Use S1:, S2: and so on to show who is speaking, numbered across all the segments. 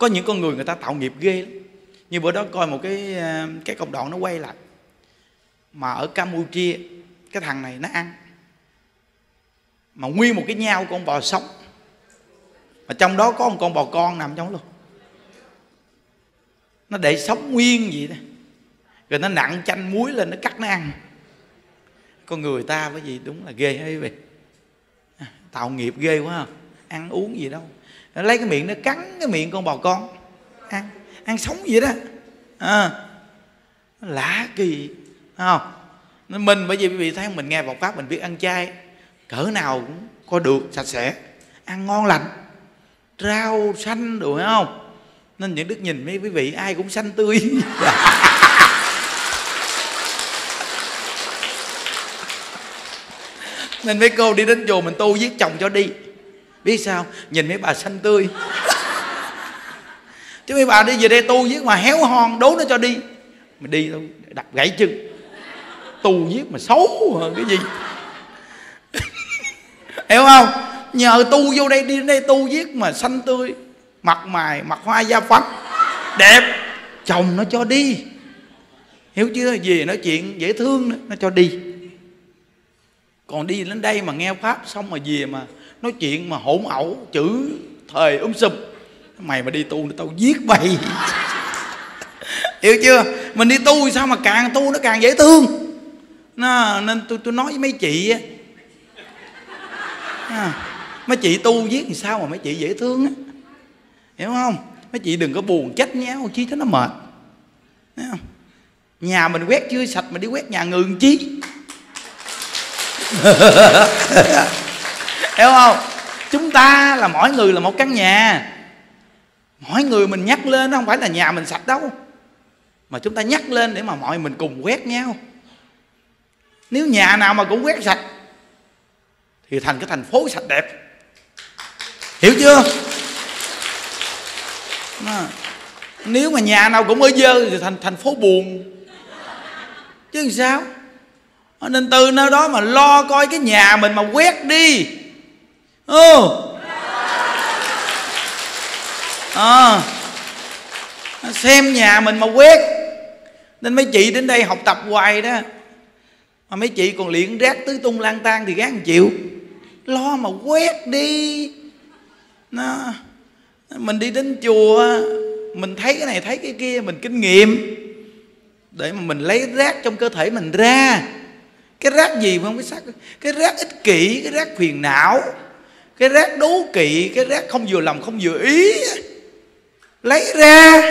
S1: Có những con người ta tạo nghiệp ghê lắm. Như bữa đó coi một cái công đoạn nó quay lại, mà ở Campuchia cái thằng này nó ăn mà nguyên một cái nhao con bò sống, mà trong đó có một con bò con nằm trong luôn. Nó để sống nguyên vậy đó, rồi nó nặn chanh muối lên, nó cắt nó ăn. Con người ta cái gì đúng là ghê hay vậy, tạo nghiệp ghê quá ha. Ăn uống gì đâu, nó lấy cái miệng nó cắn cái miệng con bò con ăn sống vậy đó. Lạ kỳ không? Nên mình, bởi vì quý vị thấy mình nghe Phật pháp mình biết ăn chay cỡ nào cũng có được, sạch sẽ, ăn ngon lành, rau xanh được không? Nên những đức nhìn mấy quý vị ai cũng xanh tươi. Nên mấy cô đi đến chùa mình tu giết chồng cho đi. Biết sao? Nhìn mấy bà xanh tươi. Chứ mấy bà đi về đây tu giết mà héo hon đố nó cho đi. Mình đi đâu đập gãy chân. Tu giết mà xấu cái gì. Hiểu không? Nhờ tu vô đây, đi đến đây tu giết mà xanh tươi, mặt mày mặt hoa da phấn đẹp, chồng nó cho đi. Hiểu chưa? Về nói chuyện dễ thương nữa, nó cho đi. Còn đi đến đây mà nghe pháp xong mà về mà nói chuyện mà hỗn ẩu, chữ thời sùm, mày mà đi tu tao giết mày. Hiểu chưa? Mình đi tu sao mà càng tu nó càng dễ thương. Nên tôi nói với mấy chị á, mấy chị tu viết làm sao mà mấy chị dễ thương á, hiểu không? Mấy chị đừng có buồn trách nháo chi cho nó mệt. Thấy không? Nhà mình quét chưa sạch mà đi quét nhà người làm chi. Hiểu không? Chúng ta là mỗi người là một căn nhà, mỗi người mình nhắc lên, nó không phải là nhà mình sạch đâu, mà chúng ta nhắc lên để mà mọi mình cùng quét nhau. Nếu nhà nào mà cũng quét sạch thì thành cái thành phố sạch đẹp. Hiểu chưa? Nếu mà nhà nào cũng ở dơ thì thành phố buồn chứ làm sao. Nên từ nơi đó mà lo coi cái nhà mình mà quét đi. Xem nhà mình mà quét. Nên mấy chị đến đây học tập hoài đó, mà mấy chị còn liệng rác tứ tung lang tan thì gán chịu. Lo mà quét đi. Mình đi đến chùa, mình thấy cái này thấy cái kia, mình kinh nghiệm để mà mình lấy rác trong cơ thể mình ra. Cái rác gì mà không biết sắc? Cái rác ích kỷ, cái rác phiền não, cái rác đố kỵ, cái rác không vừa lòng không vừa ý, lấy ra.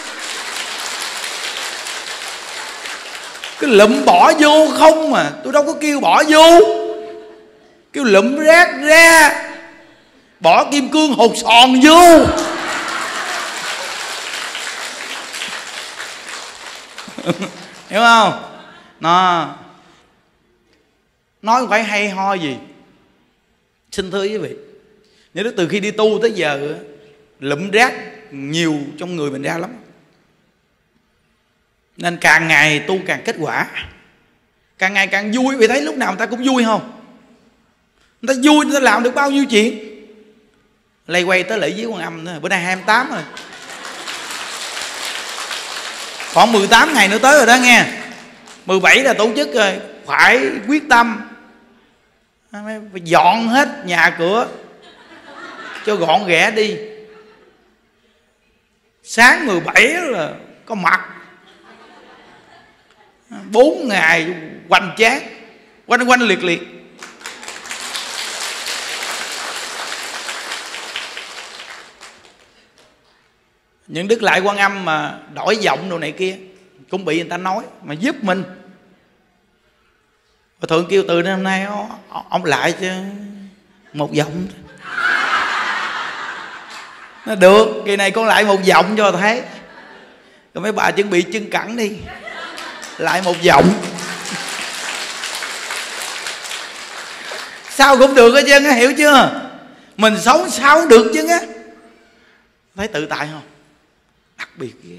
S1: Cái lụm bỏ vô không mà, tôi đâu có kêu bỏ vô, kêu lụm rác ra, bỏ kim cương hột sòn vô. Hiểu không? Nói không phải hay ho gì. Xin thưa quý vị, những đứa từ khi đi tu tới giờ lụm rác nhiều trong người mình ra lắm. Nên càng ngày tu càng kết quả, càng ngày càng vui. Vì thấy lúc nào người ta cũng vui không? Người ta vui, người ta làm được bao nhiêu chuyện. Lây quay tới lễ viếng Quan Âm nữa. Bữa nay 28 rồi, còn 18 ngày nữa tới rồi đó nghe. 17 là tổ chức rồi. Phải quyết tâm phải dọn hết nhà cửa cho gọn ghẽ đi. Sáng 17 là có mặt 4 ngày hoành tráng, quanh liệt liệt. Những đức lại Quan Âm mà đổi giọng đồ này kia cũng bị người ta nói mà giúp mình. Và Thượng kêu từ hôm nay ông lại cho một giọng. Nó được, kỳ này con lại một giọng cho thấy. Rồi mấy bà chuẩn bị chân cẳng đi, lại một giọng. Sao cũng được hết trơn á, hiểu chưa? Mình sống sao cũng được chứ á. Thấy tự tại không? Đặc biệt ghê.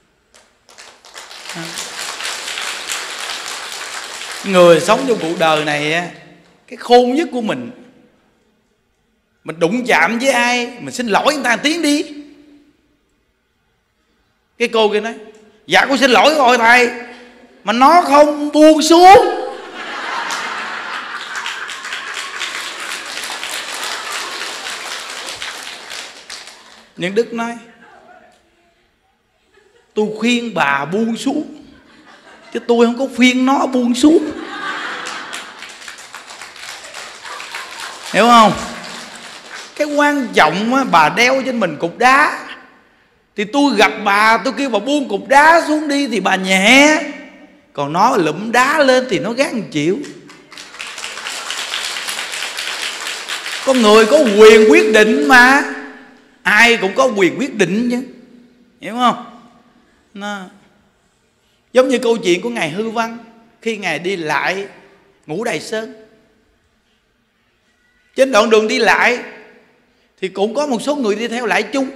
S1: Người sống trong cuộc đời này, cái khôn nhất của mình đụng chạm với ai mình xin lỗi người ta một tiếng đi. Cái cô kia nói: dạ con xin lỗi rồi thầy, mà nó không buông xuống. Nhưng Đức nói: tôi khuyên bà buông xuống, chứ tôi không có khuyên nó buông xuống. Hiểu không? Cái quan trọng á, bà đeo trên mình cục đá, thì tôi gặp bà tôi kêu bà buông cục đá xuống đi thì bà nhẹ, còn nó lụm đá lên thì nó gán chịu. Con người có quyền quyết định mà, ai cũng có quyền quyết định chứ, hiểu không? Nó giống như câu chuyện của ngài Hư Văn khi ngài đi lại Ngũ Đài Sơn. Trên đoạn đường đi lại thì cũng có một số người đi theo lại chung.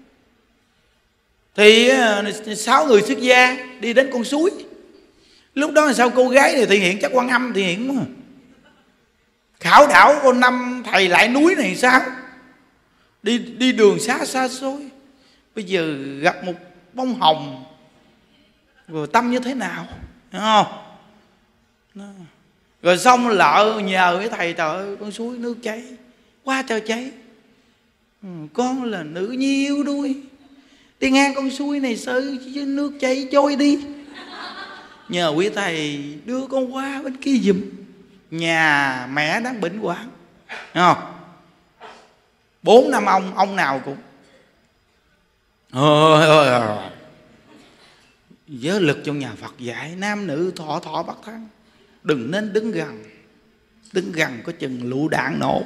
S1: Thì 6 người xuất gia đi đến con suối. Lúc đó là sao cô gái này thị hiện, chắc Quan Âm thị hiện đúng không? Khảo đảo con năm thầy lại núi này sao? Đi đường xa xôi, bây giờ gặp một bông hồng rồi tâm như thế nào, hiểu không? Rồi xong lợ nhờ với thầy: trời ơi, con suối nước cháy quá trời cháy, con là nữ nhi yếu đuối, đi ngang con suối này sợ chứ nước cháy trôi đi, nhờ quý thầy đưa con qua bên kia giùm, nhà mẹ đang bệnh hoạn. Thấy không? 4 năm ông nào cũng giới lực trong nhà Phật dạy nam nữ thọ thọ bất thân, đừng nên đứng gần có chừng lựu đạn nổ.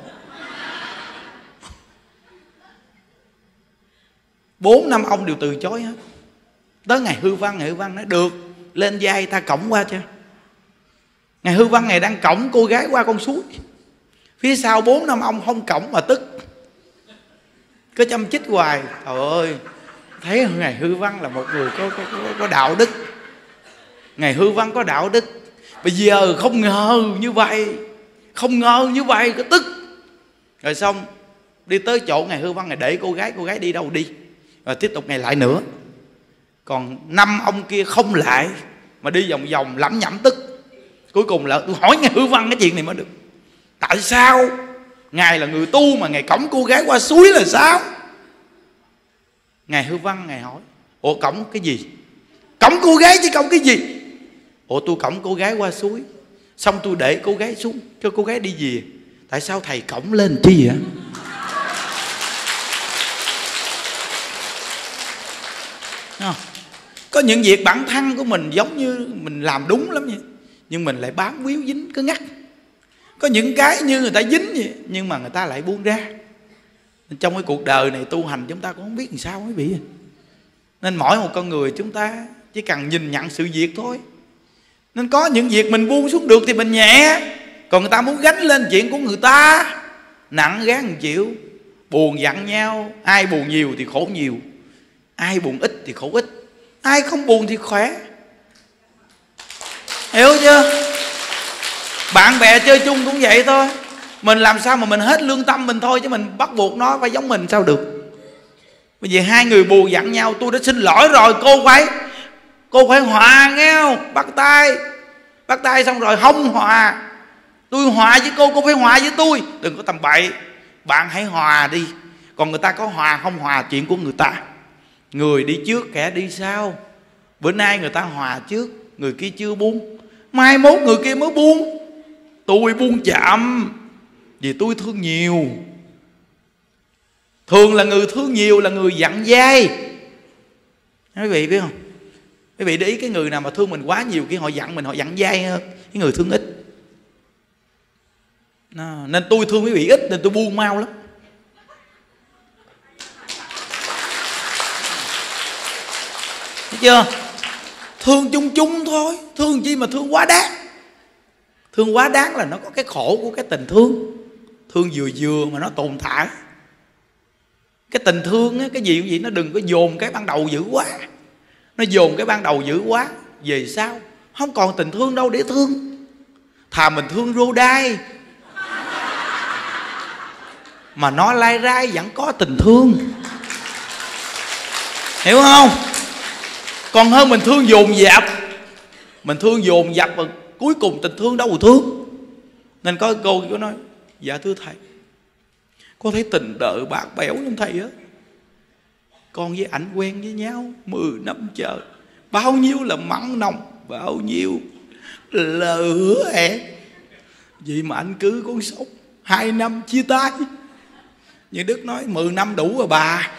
S1: 4 năm ông đều từ chối hết. Tới ngày Hư Văn, ngày Hư Văn nói: được, lên vai ta cõng qua cho. Ngày Hư Văn ngày đang cõng cô gái qua con suối, phía sau 4 năm ông không cõng mà tức, cứ chăm chích hoài. Trời ơi, thấy ngày Hư Văn là một người có đạo đức. Ngày Hư Văn có đạo đức. Bây giờ không ngờ như vậy, có tức. Rồi xong đi tới chỗ ngày Hư Văn, ngày để cô gái đi đâu đi, rồi tiếp tục ngày lại nữa. Còn 5 ông kia không lại mà đi vòng vòng lẩm nhẩm tức. Cuối cùng là tôi hỏi ngày Hư Văn cái chuyện này mới được: tại sao ngài là người tu mà ngài cõng cô gái qua suối là sao? Ngài Hư Văn ngài hỏi: ủa cõng cái gì? Cõng cô gái chứ cõng cái gì? Ủa tôi cõng cô gái qua suối, xong tôi để cô gái xuống cho cô gái đi về. Tại sao thầy cõng lên chi vậy? Có những việc bản thân của mình giống như mình làm đúng lắm vậy, nhưng mình lại bám víu dính cứ ngắt. Có những cái như người ta dính vậy, nhưng mà người ta lại buông ra. Trong cái cuộc đời này tu hành chúng ta cũng không biết làm sao quý vị. Nên mỗi một con người chúng ta chỉ cần nhìn nhận sự việc thôi. Nên có những việc mình buông xuống được thì mình nhẹ, còn người ta muốn gánh lên chuyện của người ta nặng gán chịu. Buồn giận nhau, ai buồn nhiều thì khổ nhiều, ai buồn ít thì khổ ít, ai không buồn thì khỏe. Hiểu chưa? Bạn bè chơi chung cũng vậy thôi. Mình làm sao mà mình hết lương tâm mình thôi, chứ mình bắt buộc nó phải giống mình sao được. Bây giờ 2 người buồn giận nhau, tôi đã xin lỗi rồi, cô phải hòa nghe không? Bắt tay xong rồi không hòa. Tôi hòa với cô phải hòa với tôi. Đừng có tầm bậy. Bạn hãy hòa đi. Còn người ta có hòa không hòa chuyện của người ta. Người đi trước kẻ đi sau. Bữa nay người ta hòa trước, người kia chưa buông, mai mốt người kia mới buông. Tôi buông chậm vì tôi thương nhiều. Thường là người thương nhiều là người dặn dai. Quý vị biết không? Quý vị để ý cái người nào mà thương mình quá nhiều kia họ dặn mình, họ dặn dai hơn cái người thương ít. Nên tôi thương quý vị ít nên tôi buông mau lắm. Thấy chưa? Thương chung chung thôi. Thương chi mà thương quá đáng. Thương quá đáng là nó có cái khổ của cái tình thương. Thương vừa vừa mà nó tồn tại. Cái tình thương á, cái gì cũng vậy, nó đừng có dồn cái ban đầu dữ quá. Nó dồn cái ban đầu dữ quá, về sau không còn tình thương đâu để thương. Thà mình thương rô đai mà nó lai rai vẫn có tình thương. Hiểu không? Còn hơn mình thương dồn dập. Mình thương dồn dập và cuối cùng tình thương đâu mà thương. Nên có cô có nói: dạ thưa thầy, con thấy tình đời bạc bẽo lắm thầy á. Con với ảnh quen với nhau 10 năm trời, bao nhiêu là mặn nồng, bao nhiêu là hứa hẹn. Vậy mà anh cứ con sống 2 năm chia tay. Như Đức nói 10 năm đủ rồi bà.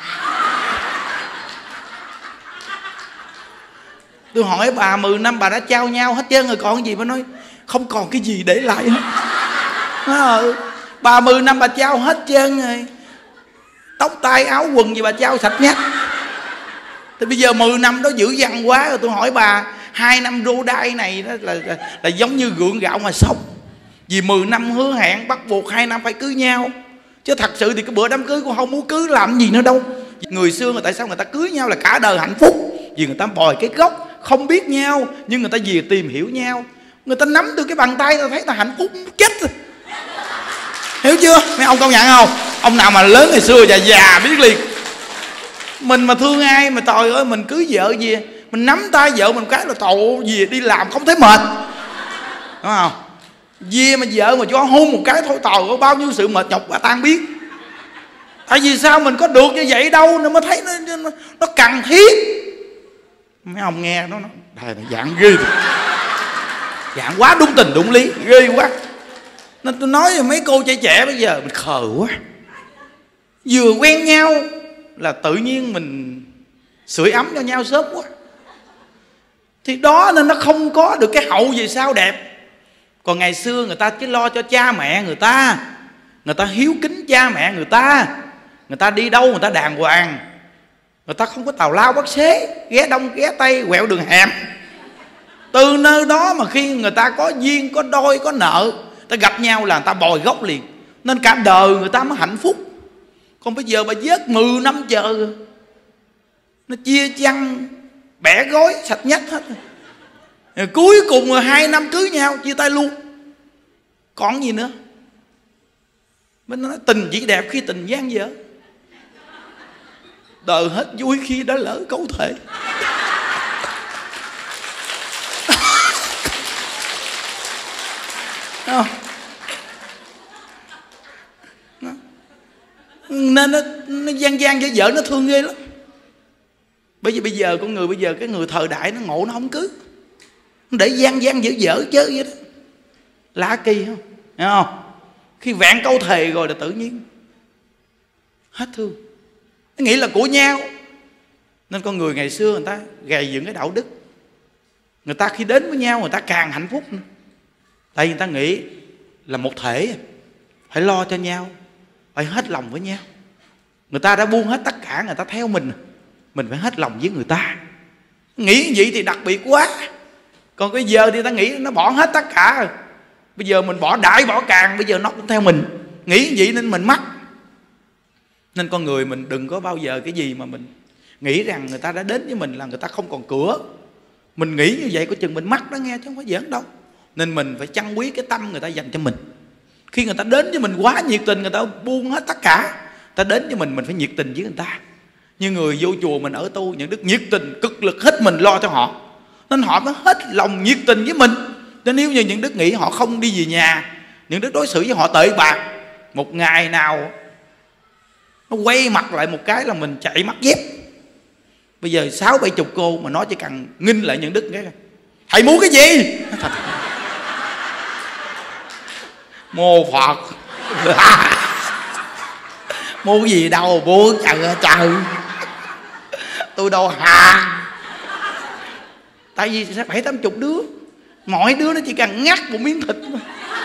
S1: Tôi hỏi bà 10 năm bà đã trao nhau hết trơn rồi còn gì. Bà nói không còn cái gì để lại hết. Bà 10 năm bà trao hết trơn rồi. Tóc tai áo quần gì bà trao sạch nhách. Thì bây giờ 10 năm đó dữ dằn quá rồi. Tôi hỏi bà 2 năm rô đai này đó là giống như gượng gạo mà sống. Vì 10 năm hứa hẹn bắt buộc 2 năm phải cưới nhau. Chứ thật sự thì cái bữa đám cưới con không muốn cưới làm gì nữa đâu. Người xưa người tại sao người ta cưới nhau là cả đời hạnh phúc? Vì người ta bòi cái gốc không biết nhau, nhưng người ta về tìm hiểu nhau. Người ta nắm được cái bàn tay ta thấy là hạnh phúc chết rồi. Hiểu chưa? Mấy ông công nhận không? Ông nào mà lớn ngày xưa già biết liền. Mình mà thương ai mà trời ơi mình cưới vợ gì, mình nắm tay vợ mình cái là tội gì đi làm không thấy mệt. Đúng không? Vì mà vợ mà cho hôn một cái thôi trời ơi bao nhiêu sự mệt nhọc bà tan biết. Tại vì sao mình có được như vậy đâu nên mới thấy nó cần thiết. Mấy ông nghe nó dạng ghê, dạng quá đúng tình đúng lý, ghê quá. Nên tôi nói với mấy cô trẻ bây giờ mình khờ quá. Vừa quen nhau là tự nhiên mình sưởi ấm cho nhau sớm quá. Thì đó nên nó không có được cái hậu về sau đẹp. Còn ngày xưa người ta chỉ lo cho cha mẹ người ta, người ta hiếu kính cha mẹ người ta đi đâu người ta đàng hoàng, người ta không có tào lao bắt xế, ghé đông ghé tây quẹo đường hẻm. Từ nơi đó mà khi người ta có duyên, có đôi, có nợ, ta gặp nhau là người ta bồi gốc liền. Nên cả đời người ta mới hạnh phúc. Còn bây giờ bà vớt 10 năm chờ, nó chia chăn bẻ gối sạch nhách hết rồi. Cuối cùng 2 năm cưới nhau chia tay luôn. Còn gì nữa? Mình nói tình chỉ đẹp khi tình gian dở, đời hết vui khi đã lỡ câu thể. Nên nó gian gian dở dở nó thương ghê lắm. Bởi vì bây giờ con người bây giờ cái người thời đại nó ngộ nó không cứ, nó để gian gian dở dở chơi vậy đó. Lạ kỳ không? Hiểu không? Khi vẹn câu thề rồi là tự nhiên hết thương. Nó nghĩ là của nhau. Nên con người ngày xưa người ta gầy dựng cái đạo đức. Người ta khi đến với nhau người ta càng hạnh phúc nữa. Tại vì người ta nghĩ là một thể, phải lo cho nhau, phải hết lòng với nhau. Người ta đã buông hết tất cả, người ta theo mình phải hết lòng với người ta. Nghĩ vậy thì đặc biệt quá. Còn bây giờ thì ta nghĩ nó bỏ hết tất cả rồi. Bây giờ mình bỏ đại bỏ càng, bây giờ nó cũng theo mình. Nghĩ vậy nên mình mắc. Nên con người mình đừng có bao giờ cái gì mà mình nghĩ rằng người ta đã đến với mình là người ta không còn cửa. Mình nghĩ như vậy có chừng mình mắc đó nghe, chứ không phải giỡn đâu. Nên mình phải trân quý cái tâm người ta dành cho mình. Khi người ta đến với mình quá nhiệt tình, người ta buông hết tất cả, ta đến với mình phải nhiệt tình với người ta. Như người vô chùa mình ở tu, những đức nhiệt tình cực lực hết mình lo cho họ, nên họ mới hết lòng nhiệt tình với mình. Nên nếu như những đức nghĩ họ không đi về nhà, những đức đối xử với họ tệ bạc, một ngày nào nó quay mặt lại một cái là mình chạy mất dép. Bây giờ 60-70 cô mà nói chỉ cần nghinh lại những đức cái thầy muốn cái gì? Mô Phật. Mua cái gì đâu mua, trời tôi đâu hà. Tại vì 70-80 đứa, mỗi đứa nó chỉ cần ngắt một miếng thịt thôi.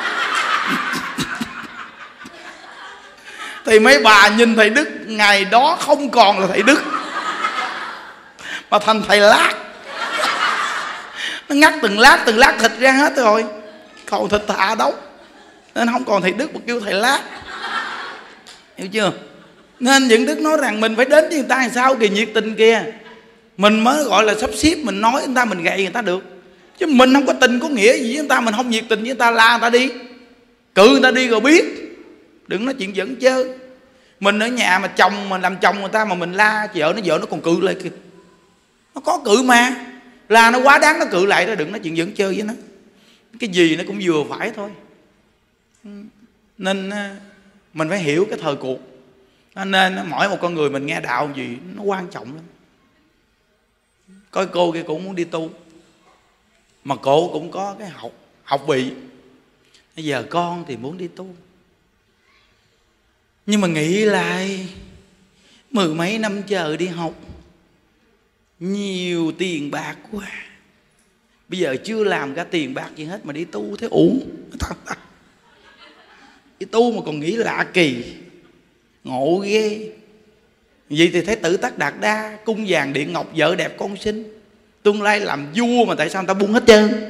S1: Thì mấy bà nhìn thầy Đức ngày đó không còn là thầy Đức mà thành thầy lát. Nó ngắt từng lát thịt ra hết rồi, còn thịt thà đâu. Nên không còn thầy Đức mà kêu thầy lát. Hiểu chưa? Nên những Đức nói rằng mình phải đến với người ta làm sao kìa, nhiệt tình kìa. Mình mới gọi là sắp xếp, mình nói người ta, mình gậy người ta được. Chứ mình không có tình có nghĩa gì với người ta, mình không nhiệt tình với người ta, la người ta đi, cự người ta đi rồi biết. Đừng nói chuyện giỡn chơi. Mình ở nhà mà chồng mình làm chồng người ta mà mình la vợ nó còn cự lại kìa. Nó có cự mà, là nó quá đáng nó cự lại đó, đừng nói chuyện dẫn chơi với nó. Cái gì nó cũng vừa phải thôi. Nên mình phải hiểu cái thời cuộc. Nên mỗi một con người mình nghe đạo gì nó quan trọng lắm. Coi cô kia cũng muốn đi tu, mà cô cũng có cái học vị. Bây giờ con thì muốn đi tu, nhưng mà nghĩ lại, 10 mấy năm chờ đi học, nhiều tiền bạc quá, bây giờ chưa làm ra tiền bạc gì hết mà đi tu thế uổng. Đi tu mà còn nghĩ lạ kỳ, ngộ ghê. Vậy thì thấy Tử Tắc Đạt Đa, cung vàng điện ngọc, vợ đẹp con xinh, tương lai làm vua, mà tại sao người ta buông hết trơn?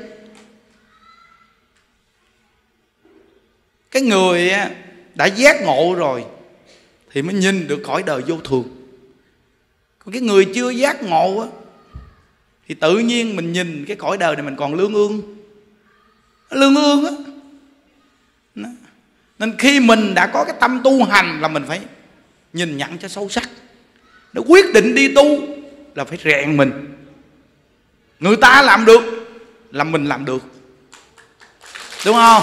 S1: Cái người đã giác ngộ rồi thì mới nhìn được cõi đời vô thường. Còn cái người chưa giác ngộ á, thì tự nhiên mình nhìn cái cõi đời này mình còn lương ương á. Nên khi mình đã có cái tâm tu hành là mình phải nhìn nhận cho sâu sắc. Nó quyết định đi tu là phải rèn mình. Người ta làm được là mình làm được, đúng không?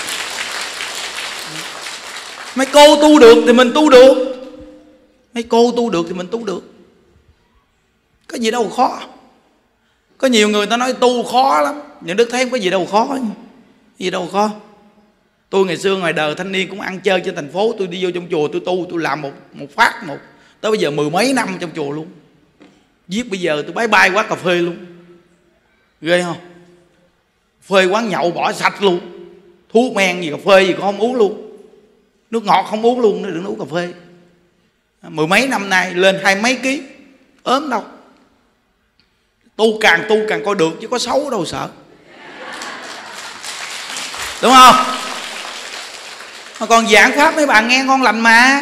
S1: Mấy cô tu được thì mình tu được, mấy cô tu được thì mình tu được. Có gì đâu khó. Có nhiều người ta nói tu khó lắm, nhưng Đức thấy không có gì đâu khó. Gì đâu khó. Tôi ngày xưa ngoài đời thanh niên cũng ăn chơi trên thành phố, tôi đi vô trong chùa tôi tu, tôi làm một phát một, tới bây giờ 10 mấy năm trong chùa luôn. Giết bây giờ tôi bye bye quán cà phê luôn. Ghê không? Phê quán nhậu bỏ sạch luôn, thuốc men gì cà phê gì cũng không uống luôn, nước ngọt không uống luôn, đừng uống cà phê. 10 mấy năm nay lên 20 mấy ký, ốm đâu. Tu càng coi được, chứ có xấu đâu sợ, đúng không? Mà còn giảng pháp mấy bạn nghe ngon lành mà.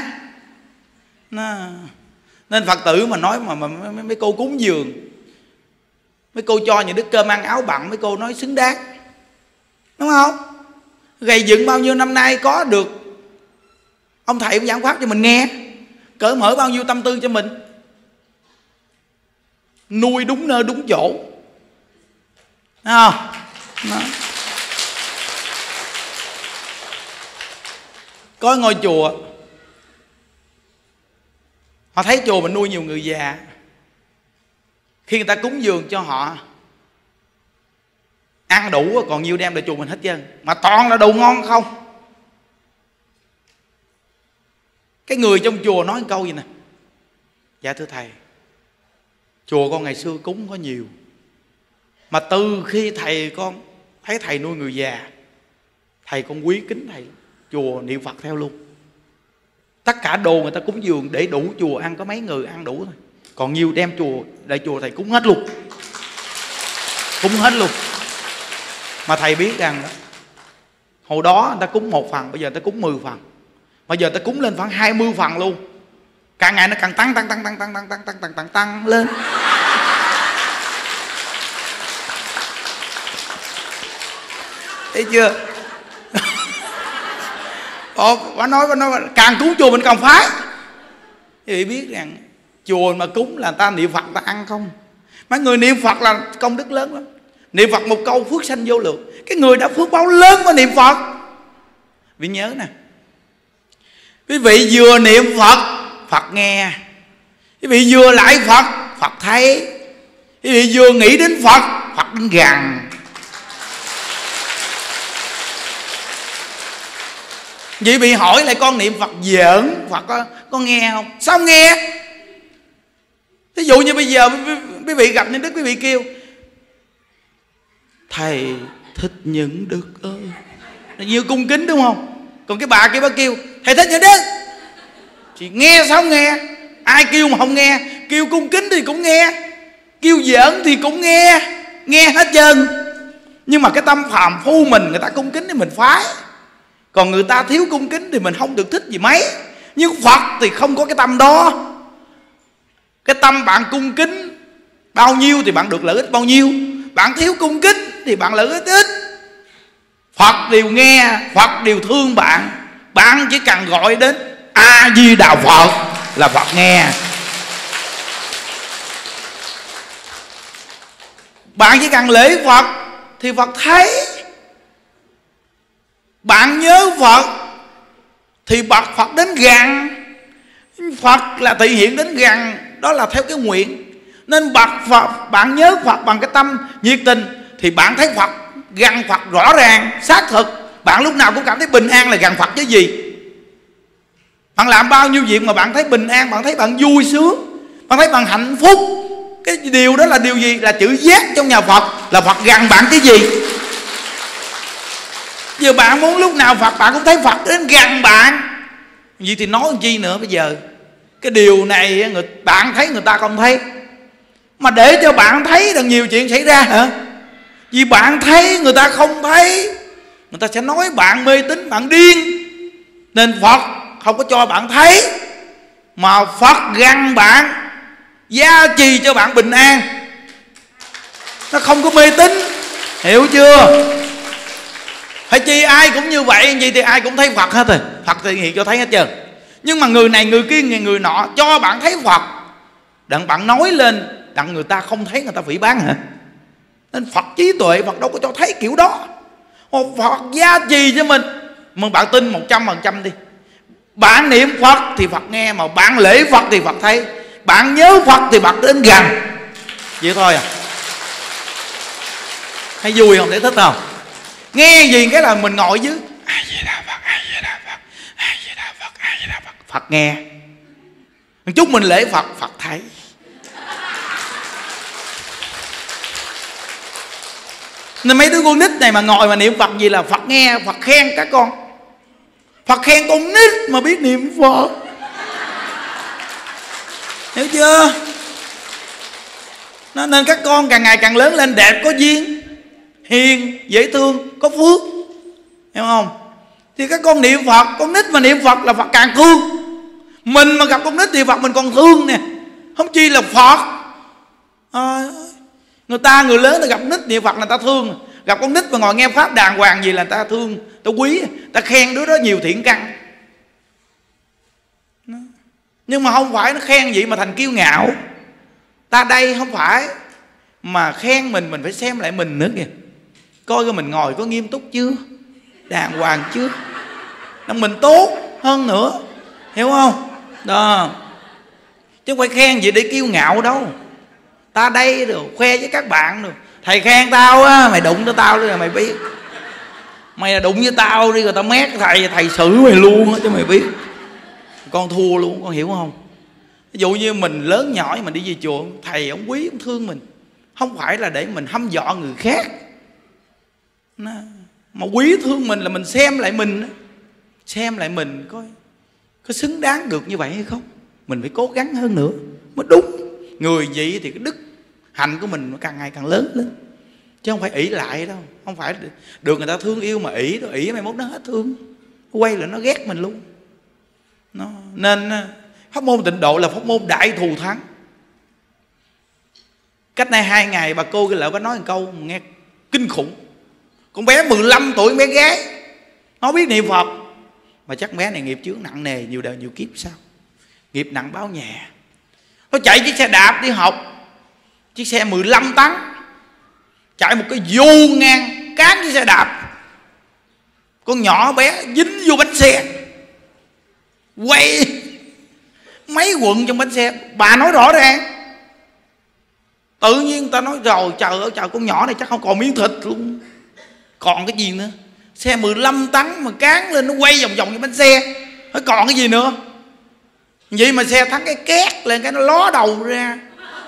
S1: Nên Phật tử mà nói mà mấy cô cúng dường, mấy cô cho những đứa cơm ăn áo bặn, mấy cô nói xứng đáng, đúng không? Gầy dựng bao nhiêu năm nay có được ông thầy giảng pháp cho mình nghe, cởi mở bao nhiêu tâm tư cho mình, nuôi đúng nơi đúng chỗ, đúng không? Đó. Có ngôi chùa, họ thấy chùa mình nuôi nhiều người già, khi người ta cúng dường cho họ ăn đủ còn nhiêu đem lại chùa mình hết trơn, mà toàn là đồ ngon không. Cái người trong chùa nói một câu gì nè: dạ thưa thầy, chùa con ngày xưa cúng có nhiều, mà từ khi thầy con thấy thầy nuôi người già, thầy con quý kính thầy, chùa niệm Phật theo luôn. Tất cả đồ người ta cúng dường để đủ chùa ăn có mấy người ăn đủ thôi, còn nhiều đem chùa đại chùa thầy cúng hết luôn, cúng hết luôn. Mà thầy biết rằng đó, hồi đó người ta cúng 1 phần, bây giờ người ta cúng 10 phần, bây giờ người ta cúng lên khoảng 20 phần luôn. Càng ngày nó càng tăng lên. Thấy chưa? Bà nói càng cúng chùa mình càng phái. Thì biết rằng chùa mà cúng là người ta niệm Phật người ta ăn không. Mấy người niệm Phật là công đức lớn lắm. Niệm Phật một câu phước sanh vô lượng. Cái người đã phước báo lớn mà niệm Phật. Vì nhớ nè, quý vị vừa niệm Phật, Phật nghe. Quý vị vừa lại Phật, Phật thấy. Quý vị vừa nghĩ đến Phật, Phật đến gần. Vậy bị hỏi lại con niệm Phật giỡn, Phật có nghe không? Sao nghe? Ví dụ như bây giờ quý vị gặp những đức, quý vị kêu thầy Thích Những Đức ơi, như cung kính đúng không? Còn cái bà kia bà kêu thầy Thích Những Đức, chị nghe sao không nghe? Ai kêu mà không nghe? Kêu cung kính thì cũng nghe, kêu giỡn thì cũng nghe hết trơn. Nhưng mà cái tâm phàm phu mình, người ta cung kính thì mình phái, còn người ta thiếu cung kính thì mình không được thích gì mấy. Nhưng Phật thì không có cái tâm đó. Cái tâm bạn cung kính bao nhiêu thì bạn được lợi ích bao nhiêu, bạn thiếu cung kính thì bạn lợi ích ít. Phật đều nghe, Phật đều thương bạn. Bạn chỉ cần gọi đến A Di Đà Phật là Phật nghe. Bạn chỉ cần lễ Phật thì Phật thấy. Bạn nhớ Phật thì Phật đến gần. Phật là thể hiện đến gần, đó là theo cái nguyện. Nên bạn nhớ Phật bằng cái tâm nhiệt tình thì bạn thấy Phật, gần Phật rõ ràng, xác thực. Bạn lúc nào cũng cảm thấy bình an là gần Phật chứ gì. Bạn làm bao nhiêu việc mà bạn thấy bình an, bạn thấy bạn vui sướng, bạn thấy bạn hạnh phúc. Cái điều đó là điều gì? Là chữ giác trong nhà Phật, là Phật gần bạn cái gì. Giờ bạn muốn lúc nào Phật bạn cũng thấy Phật đến gần bạn. Vậy thì nói chi nữa bây giờ. Cái điều này bạn thấy người ta không thấy. Mà để cho bạn thấy là nhiều chuyện xảy ra hả? Vì bạn thấy người ta không thấy, người ta sẽ nói bạn mê tín, bạn điên. Nên Phật không có cho bạn thấy, mà Phật gần bạn, gia trì cho bạn bình an. Nó không có mê tín. Hiểu chưa? Phải chi ai cũng như vậy. Vậy thì ai cũng thấy Phật hết rồi. Phật thể hiện cho thấy hết trơn. Nhưng mà người này người kia người nọ cho bạn thấy Phật, đặng bạn nói lên, đặng người ta không thấy, người ta phỉ báng hả? Nên Phật trí tuệ, Phật đâu có cho thấy kiểu đó. Phật gia trì cho mình. Mà bạn tin 100% đi. Bạn niệm Phật thì Phật nghe, mà bạn lễ Phật thì Phật thấy. Bạn nhớ Phật thì Phật đến gần. Vậy thôi à. Hay vui không? Để thích không? Nghe gì cái là mình ngồi dưới A Di Đà Phật, A Di Đà Phật, A Di Đà Phật, A Di Đà Phật. Phật nghe. Một chút mình lễ Phật, Phật thấy. Nên mấy đứa con nít này mà ngồi mà niệm Phật gì là Phật nghe, Phật khen các con. Phật khen con nít mà biết niệm Phật. Hiểu chưa? Nên các con càng ngày càng lớn lên đẹp, có duyên, hiền, dễ thương, có phước. Hiểu không? Thì các con niệm Phật, con nít mà niệm Phật là Phật càng thương. Mình mà gặp con nít thì Phật mình còn thương nè. Không chi là Phật. Người lớn ta gặp nít niệm Phật là ta thương. Gặp con nít mà ngồi nghe pháp đàng hoàng gì là ta thương, ta quý, ta khen đứa đó nhiều thiện căn. Nhưng mà không phải nó khen vậy mà thành kiêu ngạo. Ta đây không phải. Mà khen mình phải xem lại mình nữa kìa. Coi coi mình ngồi có nghiêm túc chưa, đàng hoàng chưa, là mình tốt hơn nữa. Hiểu không? Đó. Chứ không phải khen vậy để kiêu ngạo đâu. Ta đây rồi khoe với các bạn rồi. Thầy khen tao á, mày đụng tới tao rồi mày biết. Mày là đụng với tao đi rồi tao mét thầy xử mày luôn á chứ mày biết. Con thua luôn, con hiểu không? Ví dụ như mình lớn nhỏ mình đi về chùa, thầy ông quý, ông thương mình. Không phải là để mình hăm dọa người khác. Mà quý thương mình là mình xem lại mình. Xem lại mình coi có xứng đáng được như vậy hay không. Mình phải cố gắng hơn nữa mới đúng. Người vậy thì cái đức hạnh của mình nó càng ngày càng lớn lên. Chứ không phải ỷ lại đâu. Không phải được người ta thương yêu mà ỷ. Ỷ mai mốt nó hết thương, quay lại nó ghét mình luôn. Nên pháp môn tịnh độ là pháp môn đại thù thắng. Cách đây 2 ngày bà cô cái lợi có nói một câu nghe kinh khủng. Con bé 15 tuổi, con bé gái, nó biết niệm Phật. Mà chắc bé này nghiệp chướng nặng nề, nhiều đời nhiều kiếp sao. Nghiệp nặng báo nhẹ. Nó chạy chiếc xe đạp đi học, chiếc xe 15 tấn, chạy một cái dù ngang cán chiếc xe đạp. Con nhỏ bé dính vô bánh xe, quay mấy quận trong bánh xe. Bà nói rõ ràng. Tự nhiên người ta nói rồi trời ơi trời, con nhỏ này chắc không còn miếng thịt luôn. Còn cái gì nữa. Xe 15 tấn mà cán lên nó quay vòng vòng cái bánh xe, nó còn cái gì nữa. Vậy mà xe thắng cái két lên cái nó ló đầu ra.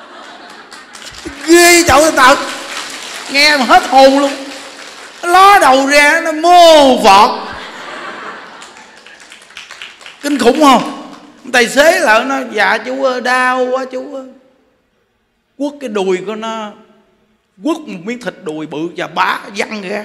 S1: Ghê trời ơi thật. Nghe mà hết hồn luôn. Nó ló đầu ra nó mô Phật. Kinh khủng không? Tài xế lại nó dạ chú ơi đau quá chú ơi. Quất cái đùi của nó, quất một miếng thịt đùi bự và bá văng ra.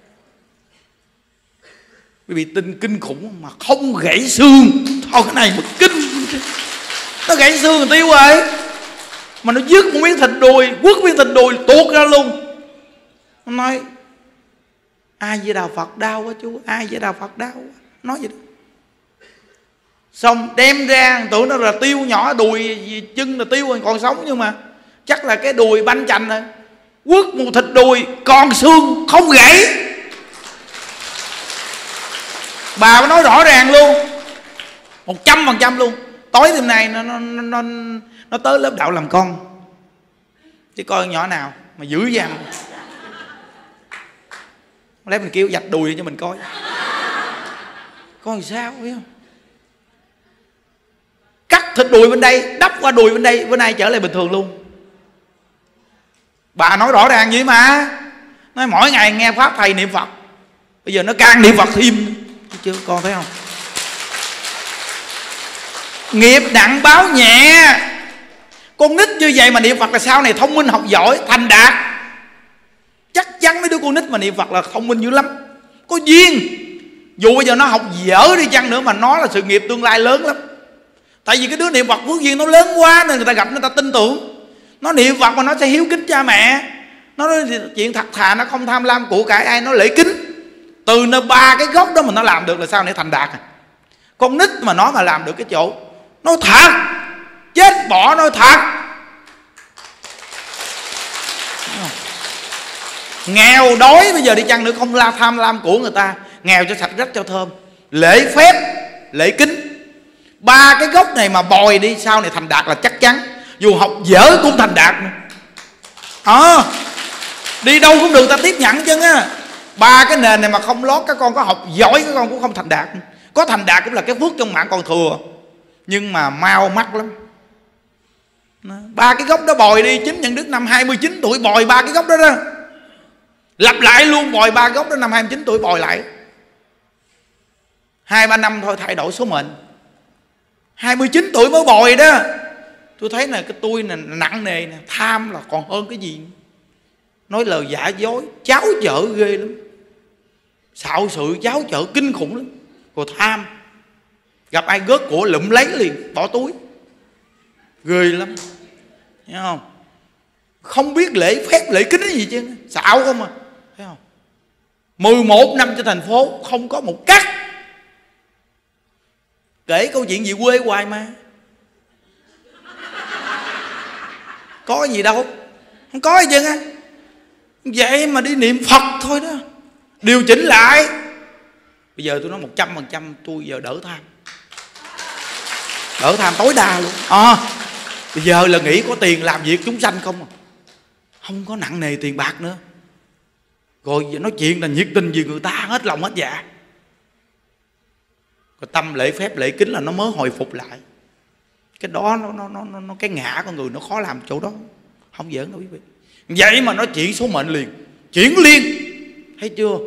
S1: Bởi vì tin kinh khủng mà không gãy xương. Thôi cái này mà kinh. Nó gãy xương rồi tiêu rồi. Mà nó dứt một miếng thịt đùi, quất miếng thịt đùi tuột ra luôn. Nó nói ai với Đạo Phật đau quá chú, ai với Đạo Phật đau quá. Nói vậy đó. Xong đem ra, tưởng nó là tiêu nhỏ, đùi chân là tiêu rồi còn sống, nhưng mà chắc là cái đùi banh chành rồi. quất một thịt đùi còn xương không gãy. Bà nói rõ ràng luôn, 100% luôn. Tối hôm nay nó tới lớp đạo làm con, chứ coi nhỏ nào mà dữ dằn lấy mình kêu vạch đùi cho mình coi sao biết không. Cắt thịt đùi bên đây, đắp qua đùi bên đây, bữa nay trở lại bình thường luôn. Bà nói rõ ràng vậy mà. Nói mỗi ngày nghe pháp thầy niệm Phật, bây giờ nó càng niệm Phật thêm chứ, con thấy không? Nghiệp nặng báo nhẹ. Con nít như vậy mà niệm Phật là sau này thông minh học giỏi thành đạt. Chắc chắn mấy đứa con nít mà niệm Phật là thông minh dữ lắm, có duyên. Dù bây giờ nó học dở đi chăng nữa mà nó là sự nghiệp tương lai lớn lắm. Tại vì cái đứa niệm Phật phước duyên nó lớn quá nên người ta gặp người ta tin tưởng. Nó niệm Phật mà nó sẽ hiếu kính cha mẹ. Nó nói chuyện thật thà, nó không tham lam của cải ai, nó lễ kính. Từ nơi ba cái gốc đó mà nó làm được là sao để thành đạt. Con nít mà nó mà làm được cái chỗ nói thật, chết bỏ nói thật. Nghèo đói bây giờ đi chăng nữa không tham lam của người ta, nghèo cho sạch rách cho thơm, lễ phép lễ kính. Ba cái gốc này mà bồi đi sau này thành đạt là chắc chắn. Dù học dở cũng thành đạt. Đi đâu cũng được ta tiếp nhận chứ á. Ba cái nền này mà không lót, các con có học giỏi các con cũng không thành đạt. Có thành đạt cũng là cái phước trong mạng còn thừa, nhưng mà mau mắc lắm. Ba cái gốc đó bồi đi. Chính Nhân Đức năm 29 tuổi bồi ba cái gốc đó đó. Lặp lại luôn, bồi ba gốc đó năm 29 tuổi bồi lại. 2-3 năm thôi thay đổi số mệnh. 29 tuổi mới bồi đó. Tôi thấy là cái tôi này nặng nề nè, tham là còn hơn cái gì. Nói lời giả dối, cháo chở ghê lắm. Xạo sự cháo chở kinh khủng lắm. Rồi tham, gặp ai gớt của lụm lấy liền, bỏ túi. Ghê lắm, thấy không? Không biết lễ phép lễ kính gì chứ, xạo không à, thấy không? 11 năm cho thành phố không có một cắt. Kể câu chuyện gì quê hoài mà. Có gì đâu, không có gì chứ á. Vậy mà đi niệm Phật thôi đó, điều chỉnh lại. Bây giờ tôi nói 100% tôi giờ đỡ tham. Đỡ tham tối đa luôn. Bây giờ là nghĩ có tiền làm việc chúng sanh không à. Không có nặng nề tiền bạc nữa. Rồi nói chuyện là nhiệt tình vì người ta hết lòng hết dạ. Rồi tâm lễ phép lễ kính là nó mới hồi phục lại. Cái đó nó cái ngã con người nó khó làm chỗ đó. Không giỡn đâu quý vị. Vậy mà nó chuyển số mệnh liền, chuyển liền. Thấy chưa?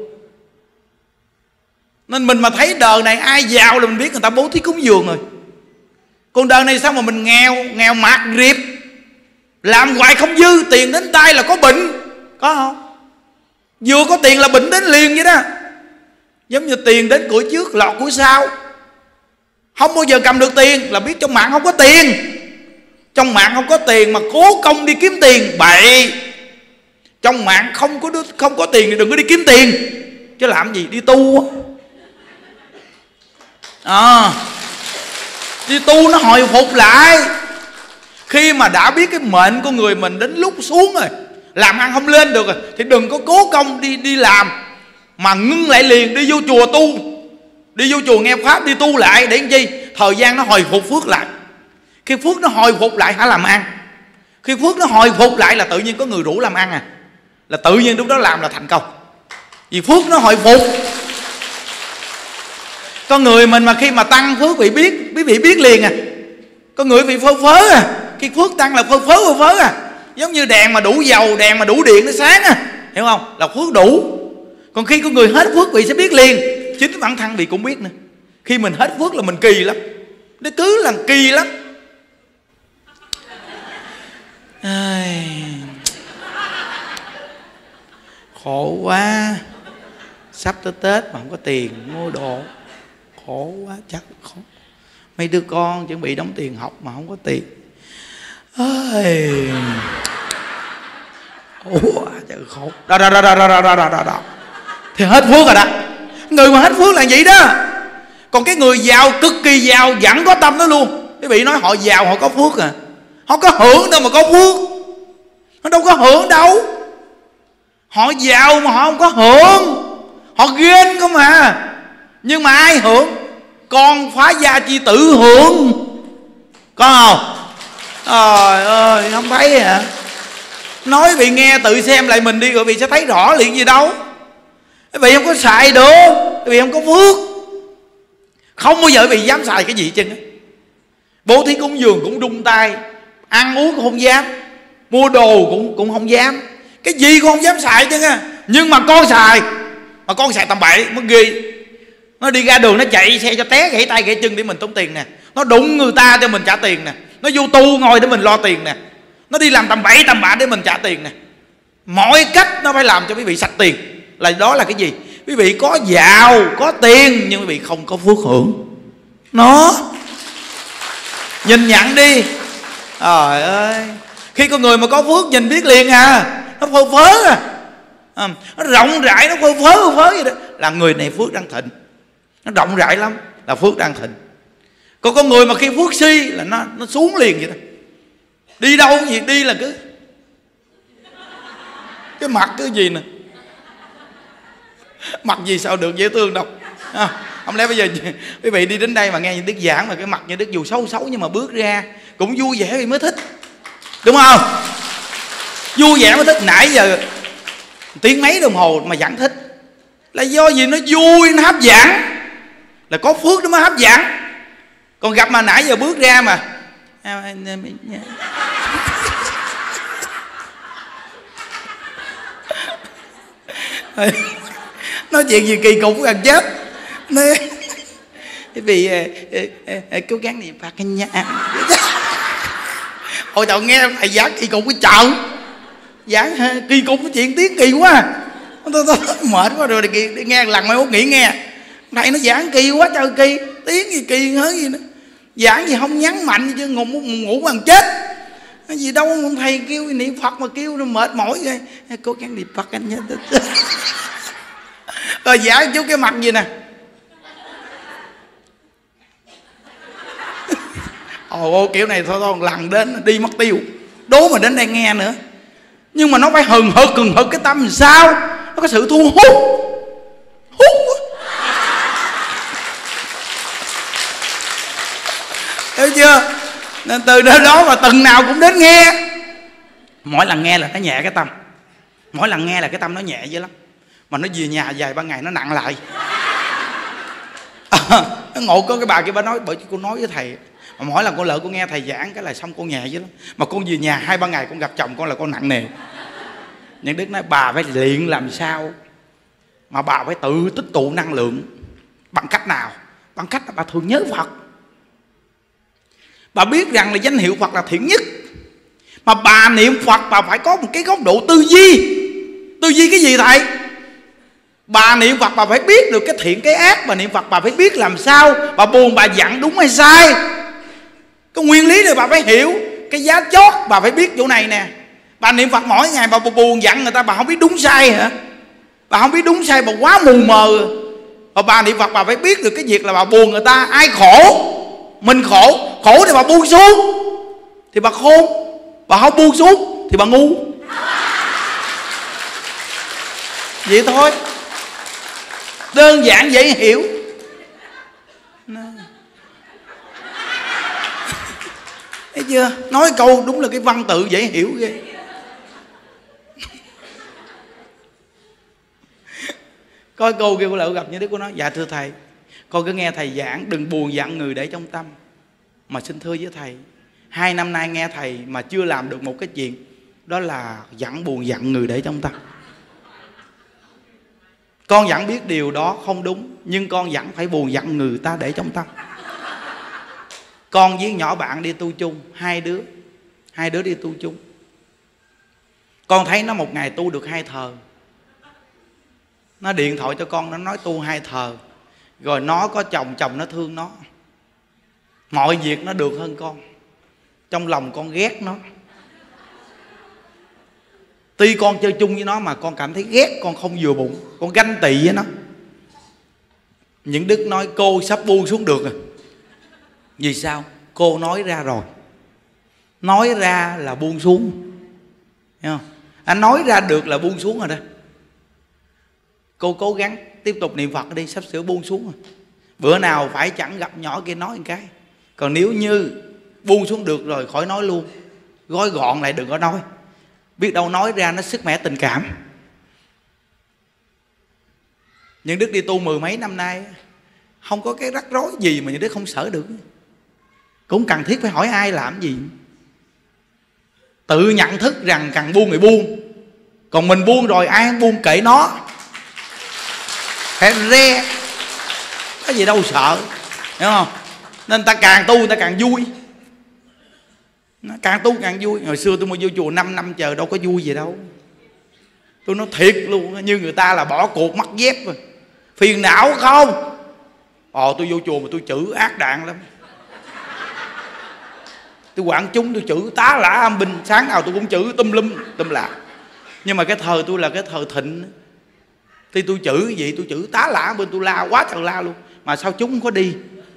S1: Nên mình mà thấy đời này ai giàu là mình biết người ta bố thí cúng dường rồi. Còn đời này sao mà mình nghèo mạt riệp, làm hoài không dư, tiền đến tay là có bệnh. Có không? Vừa có tiền là bệnh đến liền vậy đó. Giống như tiền đến củi trước lọt củi sau. Không bao giờ cầm được tiền là biết trong mạng không có tiền. Trong mạng không có tiền mà cố công đi kiếm tiền, bậy. Trong mạng không có tiền thì đừng có đi kiếm tiền. Chứ làm gì đi tu. Đi tu nó hồi phục lại. Khi mà đã biết cái mệnh của người mình đến lúc xuống rồi, làm ăn không lên được rồi, thì đừng có cố công đi làm, mà ngưng lại liền, đi vô chùa tu. Đi vô chùa nghe pháp, đi tu lại để làm chi? Thời gian nó hồi phục phước lại. Khi phước nó hồi phục lại hả làm ăn. Khi phước nó hồi phục lại là tự nhiên có người rủ làm ăn à. Là tự nhiên lúc đó làm là thành công. Vì phước nó hồi phục. Con người mình mà khi mà tăng phước bị biết liền à. Con người bị phơ phớ à. Khi phước tăng là phơ phớ à. Giống như đèn mà đủ dầu, đèn mà đủ điện nó sáng à. Hiểu không? Là phước đủ. Còn khi con người hết phước vị sẽ biết liền. Chính bản thân vị cũng biết nữa. Khi mình hết phước là mình kỳ lắm. Nó cứ là kỳ lắm. Khổ quá. Sắp tới Tết mà không có tiền mua đồ. Khổ quá, chắc khổ. Mấy đứa con chuẩn bị đóng tiền học mà không có tiền. Trời khổ. Đó. Thì hết phước rồi đó. Người mà hết phước là vậy đó. Còn cái người giàu, cực kỳ giàu vẫn có tâm đó luôn. Quý vị nói họ giàu họ có phước à. Họ có hưởng đâu mà có phước. Nó đâu có hưởng đâu. Họ giàu mà họ không có hưởng, họ ghen không à. Nhưng mà ai hưởng? Con phá gia chi tử hưởng, có không? Trời ơi, không thấy hả? Nói vị nghe tự xem lại mình đi rồi vị sẽ thấy rõ liền gì đâu. Quý vị không có xài được, quý vị không có phước. Không bao giờ quý vị dám xài cái gì chứ. Bố thí cúng dường cũng đung tay, ăn uống cũng không dám, mua đồ cũng không dám, cái gì cũng không dám xài chứ. Nhưng mà con xài, mà con xài tầm bậy mới ghi. Nó đi ra đường nó chạy xe cho té gãy tay gãy chân để mình tốn tiền nè, nó đụng người ta cho mình trả tiền nè, nó vô tu ngồi để mình lo tiền nè, nó đi làm tầm bậy tầm bạ để mình trả tiền nè. Mọi cách nó phải làm cho quý vị sạch tiền. Là đó là cái gì? Quý vị có giàu, có tiền, nhưng quý vị không có phước hưởng. Nó nhìn nhận đi. Trời ơi, khi con người mà có phước nhìn biết liền à. Nó phơ phớ à, nó rộng rãi, nó phơ phớ vậy đó, là người này phước đang thịnh. Nó rộng rãi lắm là phước đang thịnh. Còn con người mà khi phước si là nó xuống liền vậy đó. Đi đâu gì đi là cứ cái mặt cái gì nè, mặt gì sao được dễ thương đâu. Không lẽ bây giờ quý vị đi đến đây mà nghe những Đức giảng mà cái mặt như Đức dù xấu xấu nhưng mà bước ra cũng vui vẻ thì mới thích, đúng không? Vui vẻ mới thích. Nãy giờ tiếng mấy đồng hồ mà vẫn thích là do gì? Nó vui, nó hấp dẫn, là có phước nó mới hấp dẫn. Còn gặp mà nãy giờ bước ra mà nói chuyện gì kỳ cục gần chết. Vì cố gắng niệm Phật nha. Ôi trời, nghe thầy giảng kỳ cục cái chợ, giảng kỳ cục cái chuyện tiếng kỳ quá. Tôi mệt quá rồi, đi nghe lần mai mốt nghỉ nghe. Thầy nó giảng kỳ quá trời, kỳ tiếng gì kỳ hết gì nữa. Giảng gì không nhấn mạnh chứ ngủ bằng chết. Cái gì đâu thầy kêu niệm Phật mà kêu nó mệt mỏi rồi. Cố gắng niệm Phật anh nhé. Rồi giảng chút cái mặt gì nè. Ồ, kiểu này thôi lần đến đi mất tiêu. Đố mà đến đây nghe nữa. Nhưng mà nó phải hừng hực cái tâm làm sao. Nó có sự thu hút. Thấy chưa? Nên từ đó mà từng nào cũng đến nghe. Mỗi lần nghe là nó nhẹ cái tâm. Mỗi lần nghe là cái tâm nó nhẹ dữ lắm. Mà nó về nhà vài ba ngày nó nặng lại. Nó ngộ có cái bà kia bà nói, bởi cô nói với thầy, mà mỗi lần con lỡ con nghe thầy giảng cái là xong con nhẹ dữ lắm. Mà con về nhà 2-3 ngày con gặp chồng con là con nặng nề. Nhưng Đức nói bà phải luyện làm sao mà bà phải tự tích tụ năng lượng. Bằng cách nào? Bằng cách là bà thường nhớ Phật. Bà biết rằng là danh hiệu Phật là thiện nhất. Mà bà niệm Phật bà phải có một cái góc độ tư duy. Tư duy cái gì thầy? Bà niệm Phật bà phải biết được cái thiện cái ác. Bà niệm Phật bà phải biết làm sao bà buồn bà giận đúng hay sai. Cái nguyên lý này bà phải hiểu. Cái giá chót bà phải biết chỗ này nè. Bà niệm Phật mỗi ngày bà buồn giận người ta, bà không biết đúng sai hả? Bà không biết đúng sai, bà quá mù mờ. Và bà niệm Phật bà phải biết được cái việc là bà buồn người ta. Ai khổ? Mình khổ. Khổ thì bà buông xuống thì bà khôn. Bà không buông xuống thì bà ngu. Vậy thôi. Đơn giản dễ hiểu. Thấy chưa? Nói câu đúng là cái văn tự dễ hiểu ghê. Có câu kêu lỡ gặp như Đức cô nói: dạ thưa thầy, con cứ nghe thầy giảng đừng buồn giận người để trong tâm. Mà xin thưa với thầy, 2 năm nay nghe thầy mà chưa làm được một cái chuyện, đó là giận buồn giận người để trong tâm. Con vẫn biết điều đó không đúng, nhưng con vẫn phải buồn giận người ta để trong tâm. Con với nhỏ bạn đi tu chung, hai đứa đi tu chung. Con thấy nó một ngày tu được 2 thờ. Nó điện thoại cho con, nó nói tu 2 thờ. Rồi nó có chồng, chồng nó thương nó. Mọi việc nó được hơn con. Trong lòng con ghét nó. Tuy con chơi chung với nó mà con cảm thấy ghét, con không vừa bụng. Con ganh tị với nó. Những Đức nói cô sắp buông xuống được rồi. Vì sao? Cô nói ra rồi. Nói ra là buông xuống. Thấy không? Anh nói ra được là buông xuống rồi đó. Cô cố gắng tiếp tục niệm Phật đi, sắp sửa buông xuống rồi. Bữa nào phải chẳng gặp nhỏ kia nói một cái. Còn nếu như buông xuống được rồi khỏi nói luôn, gói gọn lại đừng có nói. Biết đâu nói ra nó sức mẻ tình cảm. Những Đức đi tu mười mấy năm nay, không có cái rắc rối gì mà những Đức không sợ được. Cũng cần thiết phải hỏi ai làm gì. Tự nhận thức rằng cần buông người buông. Còn mình buông rồi ai không buông kệ nó. Phải re. Có gì đâu sợ. Hiểu không? Nên ta càng tu ta càng vui. Càng tu càng vui. Hồi xưa tôi mới vô chùa 5 năm chờ đâu có vui gì đâu. Tôi nói thiệt luôn. Như người ta là bỏ cuộc mắc dép rồi. Phiền não không? Tôi vô chùa mà tôi chữ ác đạn lắm. Tôi quảng chúng tôi chữ tá lả âm binh. Sáng nào tôi cũng chữ tùm lum tùm lạ. Nhưng mà cái thời tôi là cái thời thịnh. Thì tôi chữ cái gì tôi chữ tá lả bên, tôi la quá trời la luôn. Mà sao chúng không có đi?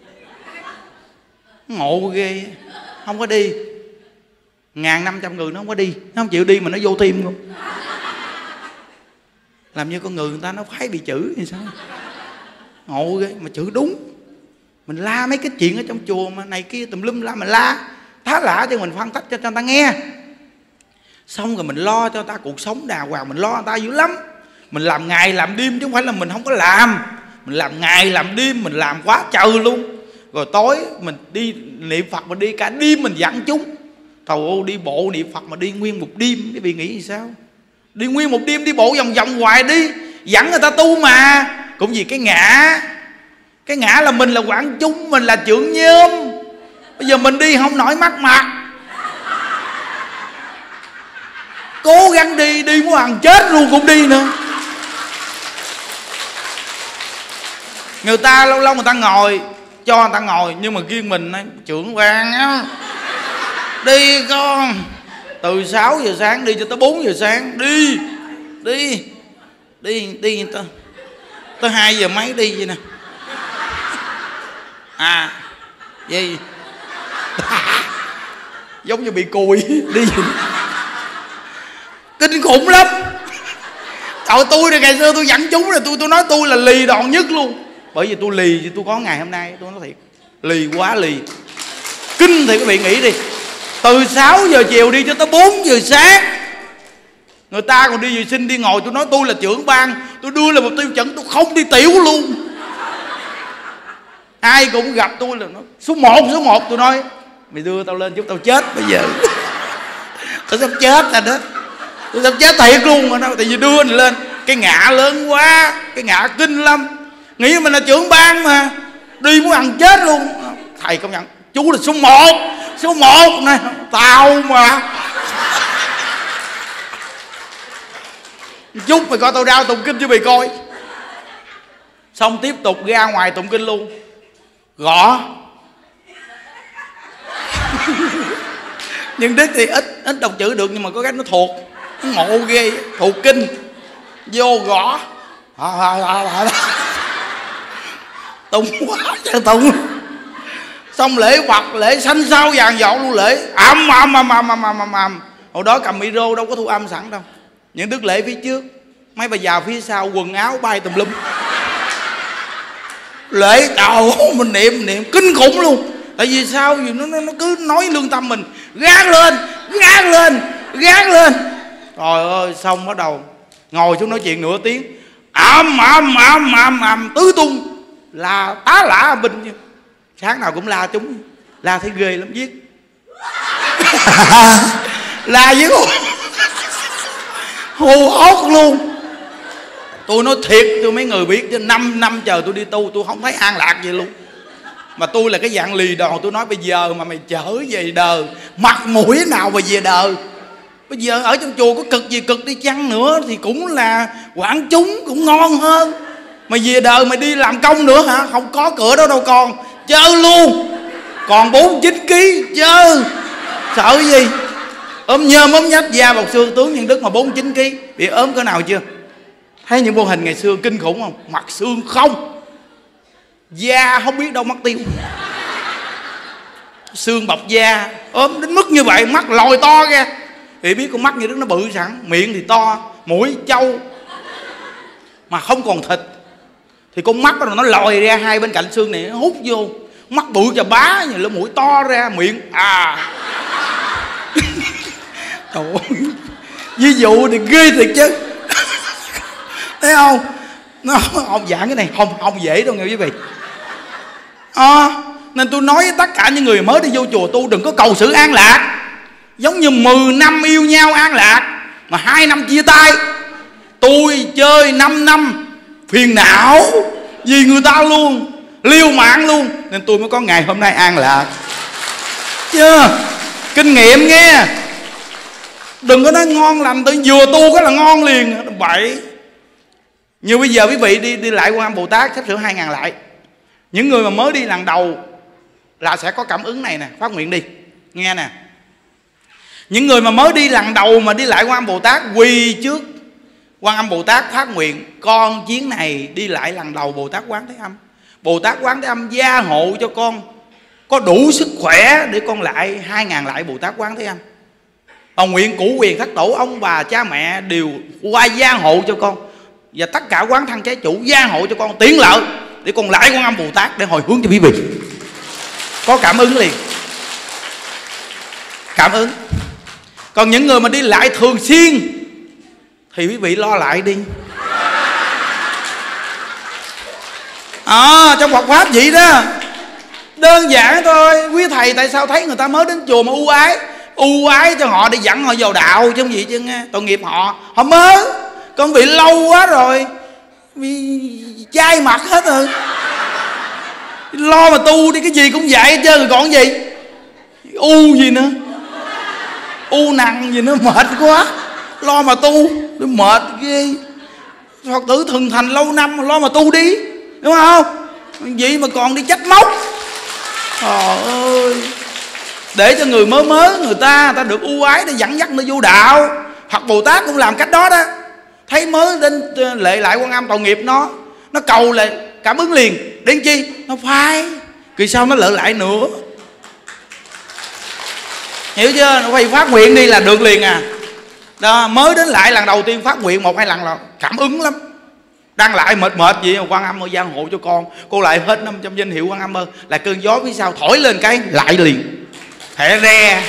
S1: Ngộ ghê. Không có đi. 1.500 người nó không có đi. Nó không chịu đi mà nó vô tim luôn. Làm như con người ta nó phải bị chữ thì sao? Ngộ ghê. Mà chữ đúng. Mình la mấy cái chuyện ở trong chùa mà này kia tùm lum la. Mình la tá lả cho mình phân tích cho người ta nghe. Xong rồi mình lo cho người ta cuộc sống đàng hoàng. Mình lo người ta dữ lắm. Mình làm ngày làm đêm chứ không phải là mình không có làm. Mình làm ngày làm đêm. Mình làm quá trời luôn. Rồi tối mình đi niệm Phật. Mình đi cả đêm mình dặn chúng. Trời ơi đi bộ niệm Phật mà đi nguyên một đêm. Cái vị nghĩ gì sao? Đi nguyên một đêm đi bộ vòng vòng hoài đi. Dẫn người ta tu mà. Cũng vì cái ngã. Cái ngã là mình là quảng chúng. Mình là trưởng nhóm. Bây giờ mình đi không nổi mắc mặt. Cố gắng đi. Đi muốn ăn chết luôn cũng đi nữa. Người ta lâu lâu người ta ngồi. Cho người ta ngồi. Nhưng mà riêng mình trưởng quan á. Đi con. Từ 6 giờ sáng đi cho tới 4 giờ sáng. Đi. Đi. Đi. Đi tới 2 giờ mấy đi vậy nè. Gì. Giống như bị cùi. Đi. Kinh khủng lắm. Trời tôi ngày xưa tôi dẫn chúng rồi tôi nói tôi là lì đòn nhất luôn. Bởi vì tôi lì thì tôi có ngày hôm nay. Tôi nói thiệt. Lì quá lì. Kinh thì các vị nghĩ đi. Từ 6 giờ chiều đi cho tới 4 giờ sáng. Người ta còn đi vệ sinh đi ngồi. Tôi nói tôi là trưởng ban. Tôi đưa là một tiêu chuẩn. Tôi không đi tiểu luôn. Ai cũng gặp tôi là nó số 1. Tôi nói mày đưa tao lên chút tao chết bây giờ. Tôi sắp chết rồi đó. Tôi sắp chết thiệt luôn mà. Tại vì đưa mình lên. Cái ngã lớn quá. Cái ngã kinh lắm. Nghĩ mình là trưởng ban mà. Đi muốn ăn chết luôn. Thầy công nhận chú là số 1. Số 1 này. Tao mà. Chút mày coi tao đau tụng kinh cho mày coi. Xong tiếp tục ra ngoài tụng kinh luôn. Gõ. Nhưng Đức thì ít đọc chữ được. Nhưng mà có cái nó thuộc. Nó ngộ ghê. Thuộc kinh. Vô gõ. Tụng quá trời tụng. Xong lễ Phật, lễ xanh sao vàng dọn luôn. Lễ ầm. Hồi đó cầm micro đâu có thu âm sẵn đâu. Những Đức lễ phía trước, mấy bà già phía sau quần áo bay tùm lum. Lễ trời mình niệm kinh khủng luôn. Tại vì sao? Vì nó cứ nói lương tâm mình. Gác lên. Trời ơi. Xong bắt đầu ngồi xuống nói chuyện nửa tiếng. Tứ tung. Là tá lả binh chứ. Sáng nào cũng la chúng. La thấy ghê lắm viết. La với hù hốt luôn. Tôi nói thiệt cho mấy người biết chứ 5 năm chờ tôi đi tu tôi không thấy an lạc gì luôn. Mà tôi là cái dạng lì đòn. Tôi nói bây giờ mà mày trở về đời, mặt mũi nào mà về đời. Bây giờ ở trong chùa có cực gì cực đi chăng nữa thì cũng là quảng chúng cũng ngon hơn. Mà về đời mày đi làm công nữa hả? Không có cửa đó đâu con. Chơ luôn. Còn 49 kg chơ. Sợ gì? Ốm nhôm ốm nhách da bọc xương tướng Nhân Đức mà 49 kg. Bị ốm cỡ nào chưa? Thấy những mô hình ngày xưa kinh khủng không? Mặt xương không. Da không biết đâu mất tiêu. Xương bọc da. Ốm đến mức như vậy. Mắt lòi to ra. Thì biết con mắt như Đức nó bự sẵn. Miệng thì to. Mũi trâu. mà không còn thịt, thì con mắt nó lòi ra hai bên cạnh xương này, nó hút vô, mắt bự chà bá, như lỗ mũi to ra, miệng trời ơi, ví dụ thì ghê thiệt chứ. Thấy không? Nó ông giảng cái này không dễ đâu nghe quý vị. Nên tôi nói với tất cả những người mới đi vô chùa tu, đừng có cầu sự an lạc. Giống như 10 năm yêu nhau an lạc mà 2 năm chia tay. Tôi chơi 5 năm phiền não vì người ta luôn, liều mạng luôn, nên tôi mới có ngày hôm nay an lạc. Chưa? Kinh nghiệm nghe. Đừng có nói ngon lành tự vừa tu cái là ngon liền, bậy. Như bây giờ quý vị đi lại Quan Âm Bồ Tát sắp sửa 2.000 lại. Những người mà mới đi lần đầu là sẽ có cảm ứng này nè, phát nguyện đi nghe nè. Những người mà mới đi lần đầu mà đi lại Quan Âm Bồ Tát, quỳ trước Quan Âm Bồ Tát phát nguyện: con chuyến này đi lại lần đầu Bồ Tát Quán Thế Âm, Bồ Tát Quán Thế Âm gia hộ cho con có đủ sức khỏe để con lại 2.000 lại Bồ Tát Quán Thế Âm. Còn nguyện củ quyền thất tổ, ông bà cha mẹ đều qua gia hộ cho con, và tất cả quán thân trái chủ gia hộ cho con tiến lợi để con lại Quan Âm Bồ Tát để hồi hướng cho quý vị. Có cảm ứng liền, cảm ứng. Còn những người mà đi lại thường xuyên thì quý vị lo lại đi. Trong Phật Pháp vậy đó, đơn giản thôi. Quý thầy tại sao thấy người ta mới đến chùa mà ưu ái cho họ để dẫn họ vào đạo chứ không gì chứ nghe. Tội nghiệp họ mới, con bị lâu quá rồi, bị chai mặt hết rồi. Lo mà tu đi, cái gì cũng vậy hết trơn rồi còn gì. U gì nữa, u nặng gì nữa, mệt quá. Lo mà tu nó mệt ghê. Phật tử thường thành lâu năm mà lo mà tu đi, đúng không? Vậy mà còn đi trách móc. Trời ơi, để cho người mới người ta được ưu ái để dẫn dắt nó vô đạo. Phật Bồ Tát cũng làm cách đó đó. Thấy mới đến lệ lại Quan Âm, tội nghiệp nó cầu lại cảm ứng liền. Đến chi nó phai, kỳ sau nó lỡ lại nữa. Hiểu chưa? Nó phải phát nguyện đi là được liền à. Đó, mới đến lại lần đầu tiên phát nguyện 1-2 lần là cảm ứng lắm. Đang lại mệt gì mà Quan Âm ơi gia hộ cho con lại hết 500 danh hiệu Quan Âm ơi. Là cơn gió phía sau thổi lên cái lại liền. Thẻ re.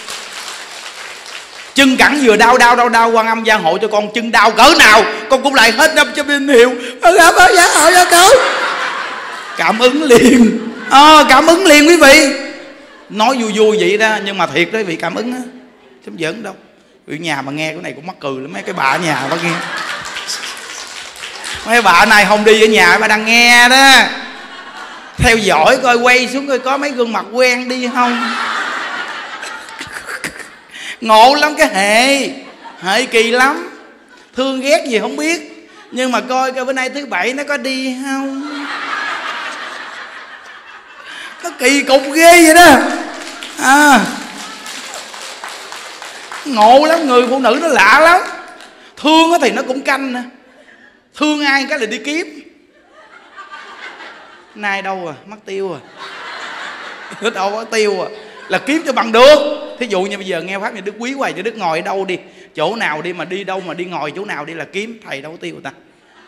S1: Chân cẳng vừa đau Quan Âm gia hộ cho con, chân đau cỡ nào con cũng lại hết 500 danh hiệu Quan Âm ơi gia hộ cho con. Cảm ứng liền. Cảm ứng liền quý vị. Nói vui vậy đó, nhưng mà thiệt đó quý vị, cảm ứng á, chứ không giỡn đâu. Ở nhà mà nghe cái này cũng mắc cười lắm. Mấy cái bà ở nhà bà nghe, mấy bà này không đi ở nhà bà đang nghe đó, theo dõi coi, quay xuống coi có mấy gương mặt quen đi không. Ngộ lắm cái hệ kỳ lắm. Thương ghét gì không biết, nhưng mà coi bữa nay thứ Bảy nó có đi không. Nó kỳ cục ghê vậy đó. Ngộ lắm, người phụ nữ nó lạ lắm. Thương thì nó cũng canh nè. Thương ai cái là đi kiếm. Nay đâu à, mất tiêu à. Đâu có tiêu à, là kiếm cho bằng được. Thí dụ như bây giờ nghe Pháp Nhà Đức quý hoài, cho Đức ngồi ở đâu đi, chỗ nào đi mà đi đâu mà đi ngồi chỗ nào đi là kiếm. Thầy đâu có tiêu ta.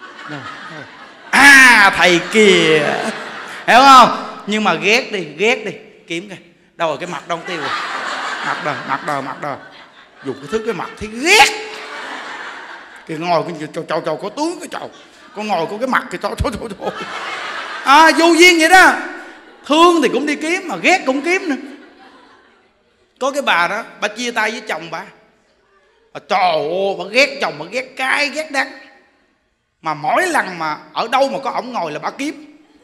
S1: Thầy kìa, hiểu không? Nhưng mà ghét đi, kiếm coi đâu rồi, cái mặt đâu tiêu rồi. Mặt đờ dùng cái thứ cái mặt thấy ghét. Kìa ngồi cái chầu có tướng cái chầu, con ngồi có cái mặt kìa thôi. Vô duyên vậy đó. Thương thì cũng đi kiếm mà ghét cũng kiếm nữa. Có cái bà đó, bà chia tay với chồng bà. Trời ơi, bà ghét chồng, bà ghét cay, ghét đắng. Mà mỗi lần mà ở đâu mà có ổng ngồi là bà kiếm.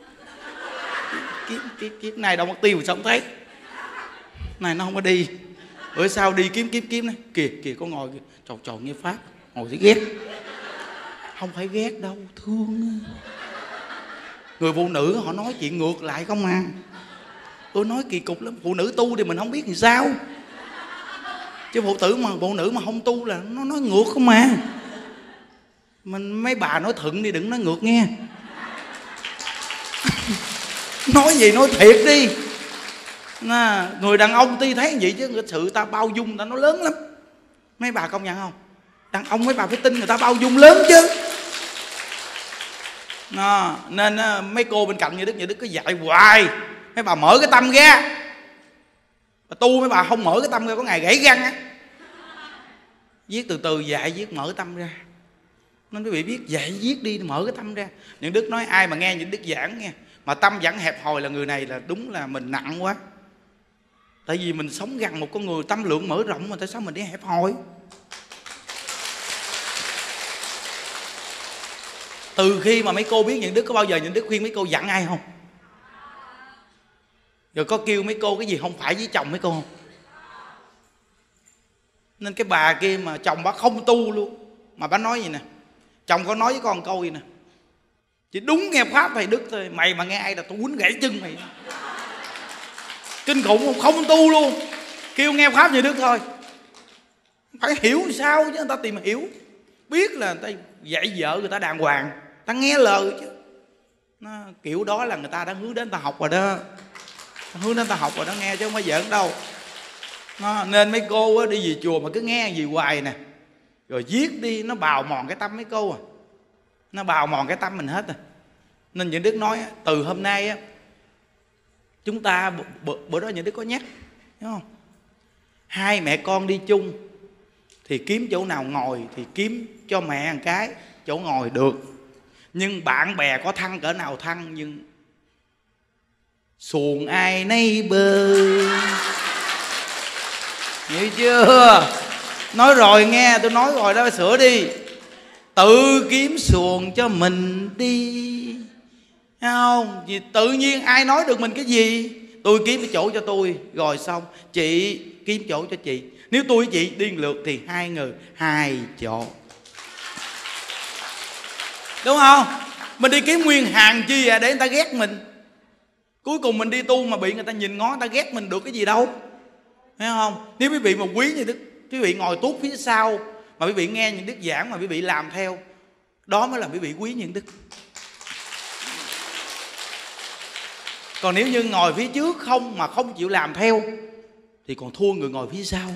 S1: Kiếm này đâu mất tiêu sao không thấy. Này nó không có đi. Bữa sau đi kiếm này. Kìa có ngồi kìa. Trời nghe Pháp. Ngồi thì ghét. Không phải ghét đâu, thương. Người phụ nữ họ nói chuyện ngược lại không à. Tôi nói kỳ cục lắm. Phụ nữ tu thì mình không biết làm sao, chứ phụ nữ mà không tu là nó nói ngược không à. Mấy bà nói thuận đi, đừng nói ngược nghe. Nói gì nói thiệt đi. Người đàn ông tuy thấy vậy chứ sự ta bao dung ta nó lớn lắm. Mấy bà công nhận không? Đàn ông mấy bà phải tin người ta bao dung lớn chứ. Nên mấy cô bên cạnh Như Đức cứ dạy hoài, mấy bà mở cái tâm ra. Bà tu mấy bà không mở cái tâm ra có ngày gãy răng á. Viết từ từ dạy, viết mở tâm ra. Nên quý vị biết dạy viết đi, mở cái tâm ra. Những Đức nói ai mà nghe những Đức giảng nghe mà tâm vẫn hẹp hòi là người này là đúng là mình nặng quá. Tại vì mình sống gần một con người tâm lượng mở rộng mà tại sao mình đi hẹp hòi? Từ khi mà mấy cô biết những Đức, có bao giờ những Đức khuyên mấy cô giận ai không? Rồi có kêu mấy cô cái gì không phải với chồng mấy cô không? Nên cái bà kia mà chồng bà không tu luôn, mà bà nói gì nè, chồng có nói với con câu gì nè: chỉ đúng nghe pháp thầy Đức thôi, mày mà nghe ai là tôi quýnh gãy chân mày. Kinh khủng không? Không tu luôn, kêu nghe pháp như Đức thôi. Phải hiểu sao chứ, người ta tìm hiểu, biết là người ta dạy vợ người ta đàng hoàng, ta nghe lời chứ. Kiểu đó là người ta đã hướng đến ta học rồi đó, hướng đến ta học rồi đó, nghe chứ không phải giỡn đâu. Nên mấy cô đi về chùa mà cứ nghe gì hoài nè, rồi viết đi, nó bào mòn cái tâm mấy cô à, nó bào mòn cái tâm mình hết à. Nên những Đức nói từ hôm nay á, chúng ta bữa đó những Đức có nhắc, đúng không? Hai mẹ con đi chung thì kiếm chỗ nào ngồi thì kiếm cho mẹ một cái chỗ ngồi được. Nhưng bạn bè có thân cỡ nào thân, nhưng xuồng ai nấy bơi. Hiểu chưa? Nói rồi nghe, tôi nói rồi đó, sửa đi. Tự kiếm xuồng cho mình đi, thấy không? Vì tự nhiên ai nói được mình cái gì. Tôi kiếm cái chỗ cho tôi, rồi xong chị kiếm chỗ cho chị. Nếu tôi với chị đi lượt thì hai người hai chỗ, đúng không? Mình đi kiếm nguyên hàng chi để người ta ghét mình. Cuối cùng mình đi tu mà bị người ta nhìn ngó, người ta ghét mình được cái gì đâu, thấy không? Nếu quý vị mà quý như Đức, quý vị ngồi tuốt phía sau mà quý vị nghe những Đức giảng mà quý vị làm theo, đó mới là quý vị quý những Đức. Còn nếu như ngồi phía trước không mà không chịu làm theo thì còn thua người ngồi phía sau.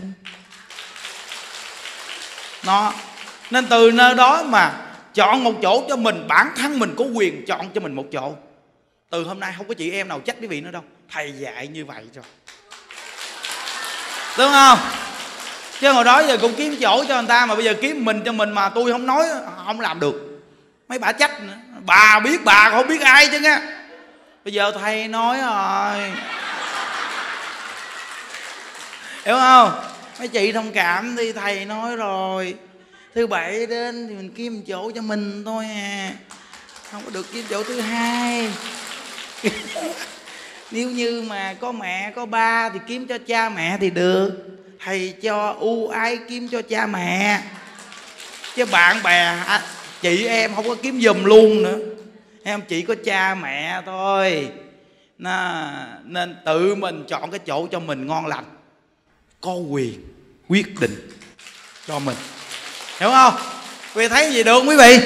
S1: Nên từ nơi đó mà chọn một chỗ cho mình, bản thân mình có quyền chọn cho mình một chỗ. Từ hôm nay không có chị em nào trách quý vị nữa đâu, thầy dạy như vậy rồi, đúng không? Chứ hồi đó giờ cũng kiếm chỗ cho người ta, mà bây giờ kiếm mình cho mình mà tôi không nói không làm được, mấy bà trách nữa. Bà biết bà không biết ai chứ á. Bây giờ thầy nói rồi, hiểu không? Mấy chị thông cảm đi, thầy nói rồi, thứ bảy đến thì mình kiếm chỗ cho mình thôi à, không có được kiếm chỗ thứ hai. Nếu như mà có mẹ có ba thì kiếm cho cha mẹ thì được, thầy cho ưu ái kiếm cho cha mẹ, chứ bạn bè chị em không có kiếm giùm luôn nữa. Em chỉ có cha mẹ thôi. Nên tự mình chọn cái chỗ cho mình ngon lành, có quyền quyết định cho mình, hiểu không? Quý vị thấy gì được không quý vị?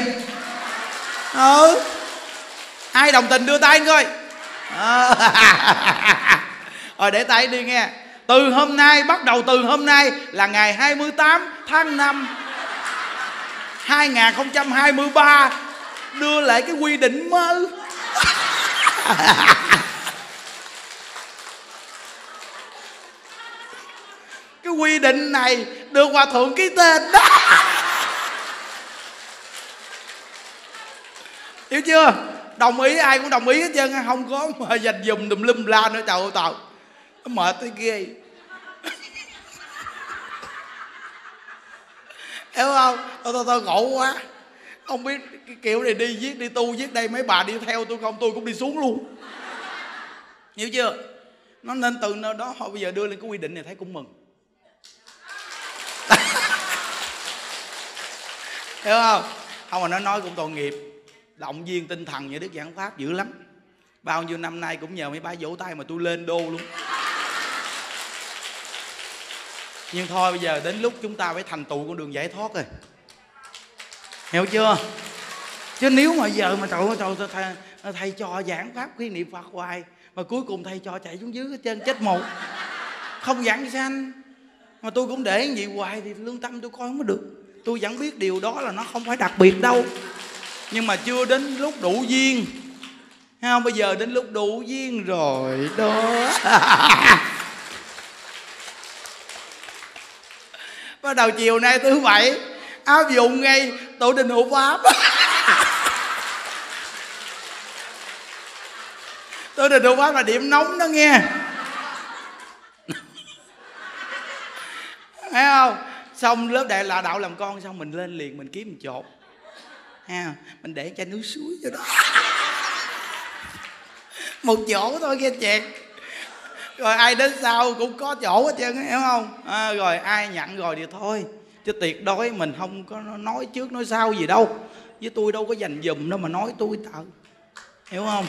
S1: Ai đồng tình đưa tay coi. Rồi để tay đi nghe. Từ hôm nay, bắt đầu từ hôm nay là ngày 28 tháng 5 2023, đưa lại cái quy định mới. Cái quy định này được Hòa Thượng ký tên đó. Hiểu chưa? Đồng ý, ai cũng đồng ý hết trơn, không có mà dành dùm tùm lum la nữa. Trời ơi trời, nó mệt tới ghê. Hiểu không? Tôi ngộ quá. Không biết cái kiểu này đi viết, đi tu viết đây, mấy bà đi theo tôi không, tôi cũng đi xuống luôn. Hiểu chưa? Nó nên từ nơi đó họ bây giờ đưa lên cái quy định này thấy cũng mừng. Hiểu không? Không mà nó nói cũng tội nghiệp. Động viên tinh thần như Đức giảng pháp dữ lắm. Bao nhiêu năm nay cũng nhờ mấy bà vỗ tay mà tôi lên đô luôn. Nhưng thôi bây giờ đến lúc chúng ta phải thành tựu con đường giải thoát rồi. Hiểu chưa? Chứ nếu mà giờ mà trời thầy cho giảng pháp khi niệm Phật hoài mà cuối cùng thầy cho chạy xuống dưới hết trơn, chết một. Không giảng sanh. Mà tôi cũng để như vậy hoài thì lương tâm tôi coi không có được. Tôi vẫn biết điều đó là nó không phải đặc biệt đâu. nhưng mà chưa đến lúc đủ duyên. Thấy không? Bây giờ đến lúc đủ duyên rồi đó. Bắt đầu chiều nay thứ bảy áp dụng ngay tổ đình hộ pháp. Tổ đình hộ pháp là điểm nóng đó nghe. Thấy không? Xong lớp đại là đạo làm con, xong mình lên liền mình kiếm một chỗ ha, mình để chai nước suối cho đó. Một chỗ thôi nghe chẹt. Rồi ai đến sau cũng có chỗ hết trơn, hiểu không? Rồi ai nhận rồi thì thôi, chứ tuyệt đối mình không có nói trước nói sau gì đâu. Với tôi đâu có dành dùm đâu mà nói tôi tợ, hiểu không?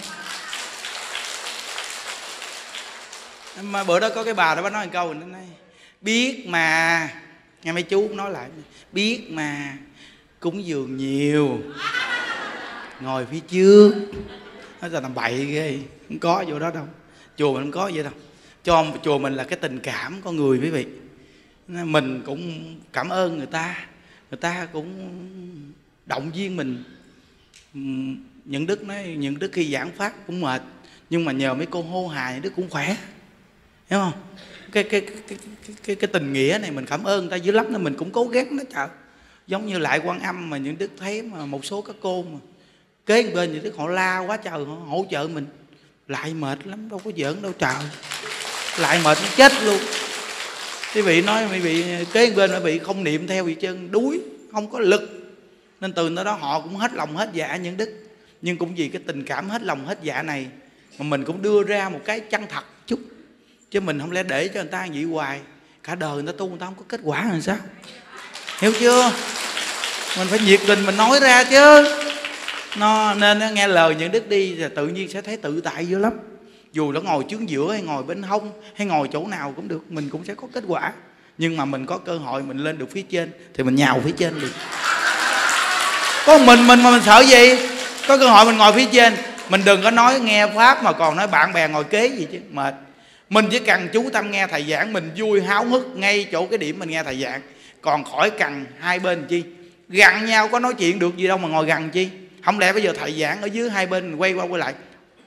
S1: Mà bữa đó có cái bà đó, bà nói một câu này: biết mà, nghe mấy chú nói lại, biết mà cúng dường nhiều ngồi phía trước. Nó là làm bậy ghê, không có vô đó đâu. Chùa mình không có vậy đâu. Cho chùa mình là cái tình cảm con người quý vị. Mình cũng cảm ơn người ta cũng động viên mình. Những Đức nói, những Đức khi giảng pháp cũng mệt, nhưng mà nhờ mấy cô hô hài những Đức cũng khỏe, hiểu không? Cái tình nghĩa này mình cảm ơn người ta dữ lắm, nên mình cũng cố gắng đó trời. Giống như Lại Quan Âm mà những Đức thấy mà một số các cô mà kế bên những Đức họ la quá trời, họ hỗ trợ mình. Lại mệt lắm, đâu có giỡn đâu trời. Lại mệt nó chết luôn. Quý vị nói quý vị kế bên quý vị không niệm theo gì chân, đuối, không có lực. Nên từ đó họ cũng hết lòng hết dạ những Đức. Nhưng cũng vì cái tình cảm hết lòng hết dạ này mà mình cũng đưa ra một cái chân thật chút. Chứ mình không lẽ để cho người ta vậy hoài, cả đời người ta tu người ta không có kết quả làm sao, hiểu chưa? Mình phải nhiệt tình mình nói ra chứ. Nên nó nghe lời những Đức đi thì tự nhiên sẽ thấy tự tại dữ lắm. Dù nó ngồi chướng giữa hay ngồi bên hông hay ngồi chỗ nào cũng được, mình cũng sẽ có kết quả. Nhưng mà mình có cơ hội mình lên được phía trên thì mình nhào phía trên được. Có mình mà mình sợ gì? Có cơ hội mình ngồi phía trên, mình đừng có nói nghe pháp mà còn nói bạn bè ngồi kế gì chứ mệt. Mình chỉ cần chú tâm nghe thầy giảng, mình vui háo hức ngay chỗ cái điểm mình nghe thầy giảng. Còn khỏi cần hai bên chi, gần nhau có nói chuyện được gì đâu mà ngồi gần chi. Không lẽ bây giờ thầy giảng ở dưới hai bên quay qua quay lại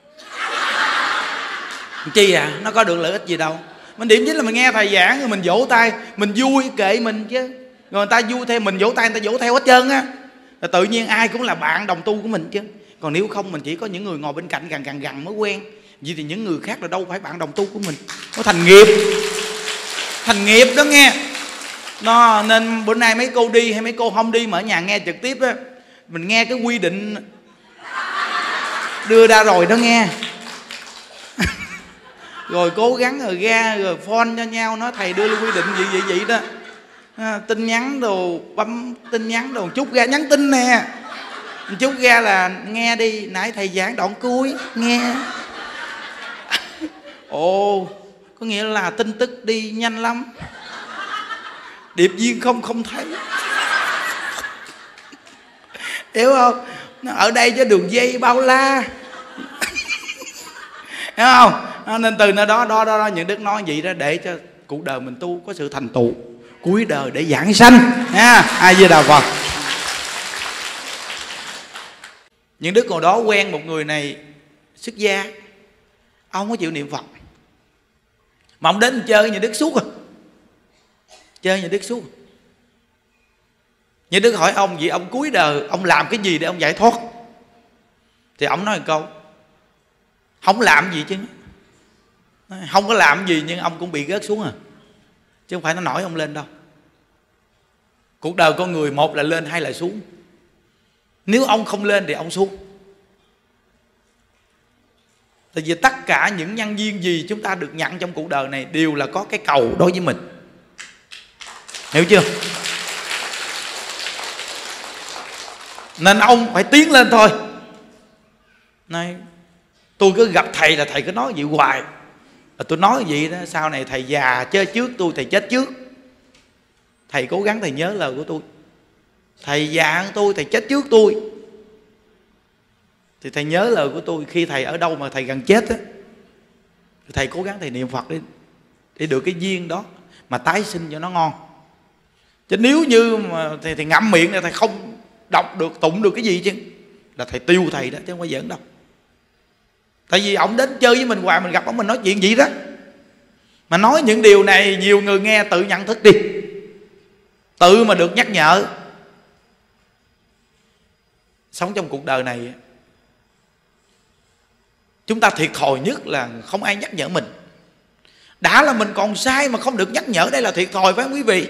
S1: chi à? Nó có được lợi ích gì đâu. Mình điểm chính là mình nghe thầy giảng rồi mình vỗ tay, mình vui kệ mình chứ. Rồi người ta vui theo mình vỗ tay, người ta vỗ theo hết trơn á. Rồi tự nhiên ai cũng là bạn đồng tu của mình chứ. Còn nếu không mình chỉ có những người ngồi bên cạnh gần mới quen. Vì thì những người khác là đâu phải bạn đồng tu của mình. Nó thành nghiệp đó nghe. Nên bữa nay mấy cô đi hay mấy cô không đi mà ở nhà nghe trực tiếp á, mình nghe cái quy định đưa ra rồi đó nghe. Rồi cố gắng rồi ra rồi phone cho nhau, nói thầy đưa quy định vậy đó. Tin nhắn đồ, bấm tin nhắn đồ, chút ra nhắn tin nè, chút ra là nghe đi, nãy thầy giảng đoạn cuối nghe. Ồ, có nghĩa là tin tức đi nhanh lắm, điệp viên không thấy. Hiểu không? Nó ở đây cho đường dây bao la. Hiểu không? Nên từ nơi đó những Đức nói vậy đó, để cho cuộc đời mình tu có sự thành tựu, cuối đời để giảng sanh nha. A Di Đà Phật. Những Đức ngồi đó quen một người này xuất gia, ông không có chịu niệm Phật, mà ông đến chơi những Đức suốt rồi, chơi những Đức suốt. Những Đức hỏi ông vậy ông cuối đời ông làm cái gì để ông giải thoát? Thì ông nói một câu: không làm gì chứ. Không có làm gì nhưng ông cũng bị rớt xuống à, chứ không phải nó nổi ông lên đâu. Cuộc đời con người một là lên hai là xuống. Nếu ông không lên thì ông xuống. Tại vì tất cả những nhân duyên gì chúng ta được nhận trong cuộc đời này đều là có cái cầu đối với mình, hiểu chưa? Nên ông phải tiến lên thôi. Này, tôi cứ gặp thầy là thầy cứ nói vậy hoài. Tôi nói vậy đó, sau này thầy già chơi trước tôi, thầy chết trước. Thầy cố gắng thầy nhớ lời của tôi. Thầy già hơn tôi, thầy chết trước tôi. Thì thầy nhớ lời của tôi. Khi thầy ở đâu mà thầy gần chết á, thầy cố gắng thầy niệm Phật đi, để được cái duyên đó mà tái sinh cho nó ngon. Chứ nếu như mà thầy ngậm miệng là thầy không đọc được, tụng được cái gì chứ. là thầy tiêu thầy đó chứ không phải giỡn đâu. Tại vì ổng đến chơi với mình hoài, mình gặp ổng mình nói chuyện gì đó, mà nói những điều này nhiều người nghe tự nhận thức đi, tự mà được nhắc nhở. Sống trong cuộc đời này chúng ta thiệt thòi nhất là không ai nhắc nhở mình. Đã là mình còn sai mà không được nhắc nhở, đây là thiệt thòi phải không quý vị?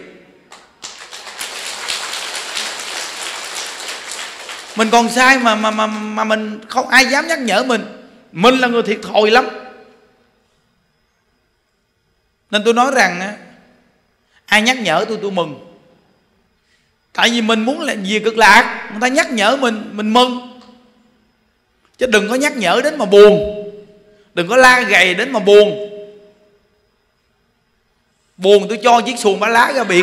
S1: Mình còn sai mà mình không ai dám nhắc nhở mình là người thiệt thòi lắm. Nên tôi nói rằng ai nhắc nhở tôi mừng. Tại vì mình muốn là gì cực lạc, người ta nhắc nhở mình mừng. Chứ đừng có nhắc nhở đến mà buồn, đừng có la gầy đến mà buồn. Buồn tôi cho chiếc xuồng ba lá ra biển.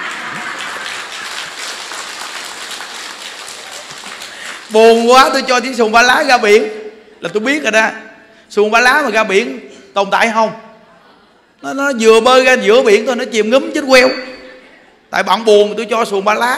S1: Buồn quá tôi cho chiếc xuồng ba lá ra biển là tôi biết rồi đó. Xuồng ba lá mà ra biển tồn tại không? Nó vừa bơi ra giữa biển thôi nó chìm ngúm chết queo. Tại bạn buồn tôi cho xuồng ba lá.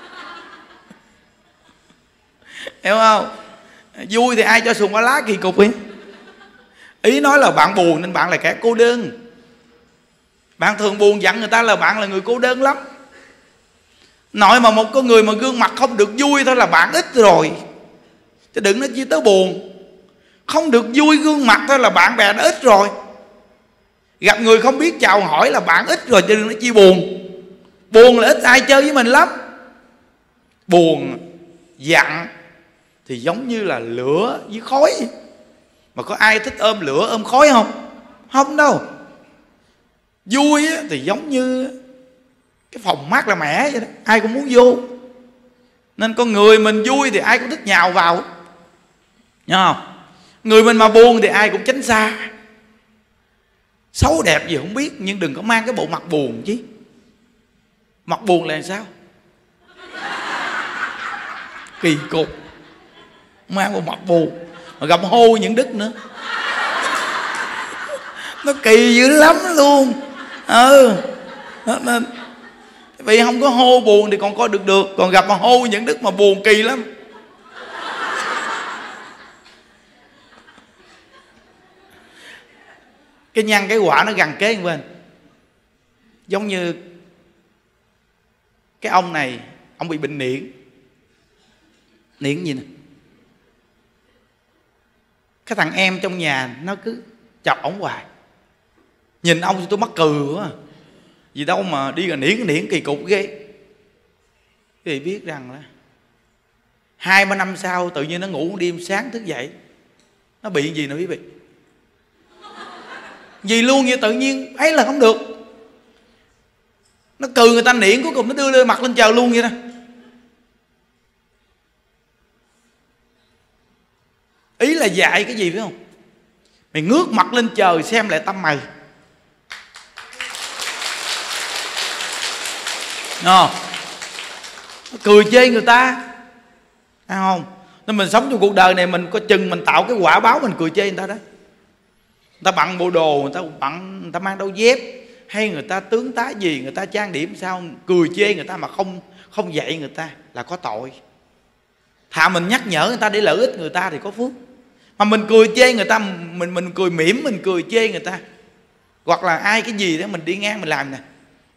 S1: Hiểu không? Vui thì ai cho xuồng ba lá kỳ cục ấy. Ý nói là bạn buồn nên bạn là kẻ cô đơn. Bạn thường buồn dặn người ta là bạn là người cô đơn lắm. Nội mà một con người mà gương mặt không được vui thôi là bạn ít rồi, chứ đừng nói chi tới buồn. Không được vui gương mặt thôi là bạn bè đã ít rồi. Gặp người không biết chào hỏi là bạn ít rồi, chứ đừng nói chi buồn. Buồn là ít ai chơi với mình lắm. Buồn giận thì giống như là lửa với khói. Mà có ai thích ôm lửa ôm khói không? Không đâu. Vui thì giống như cái phòng mát là mẻ vậy đó, ai cũng muốn vô. Nên con người mình vui thì ai cũng thích nhào vào, nhớ không? Người mình mà buồn thì ai cũng tránh xa. Xấu đẹp gì không biết, nhưng đừng có mang cái bộ mặt buồn chứ. Mặt buồn là sao? Kỳ cục. Mang bộ mặt buồn mà gặp hô những đức nữa, nó kỳ dữ lắm luôn. Nên vì không có hô buồn thì còn coi được, còn gặp mà hô những đức mà buồn kỳ lắm. Cái nhân cái quả nó gần kế bên. Giống như cái ông này, ông bị bệnh niễn. Niễn gì nè? Cái thằng em trong nhà nó cứ chọc ổng hoài. Nhìn ông thì tôi mắc cười quá. Vì đâu mà đi là niễn kỳ cục ghê. Quý vị biết rằng là 2-3 năm sau tự nhiên nó ngủ đêm sáng thức dậy, nó bị gì nè quý vị? Gì luôn vậy, tự nhiên ấy là không được. Nó cười người ta niễn, cuối cùng nó đưa mặt lên trời luôn vậy đó. Ý là dạy cái gì phải không? Mày ngước mặt lên trời xem lại tâm mày. Nó cười chê người ta, thấy không? Nên mình sống trong cuộc đời này mình có chừng mình tạo cái quả báo mình cười chê người ta đó. Người ta bận bộ đồ, người ta mang đôi dép, hay người ta tướng tá gì, người ta trang điểm sao, cười chê người ta mà không dạy người ta là có tội. Thà mình nhắc nhở người ta để lợi ích người ta thì có phước. Mà mình cười chê người ta, mình cười mỉm, mình cười chê người ta, hoặc là ai cái gì đó mình đi ngang mình làm nè.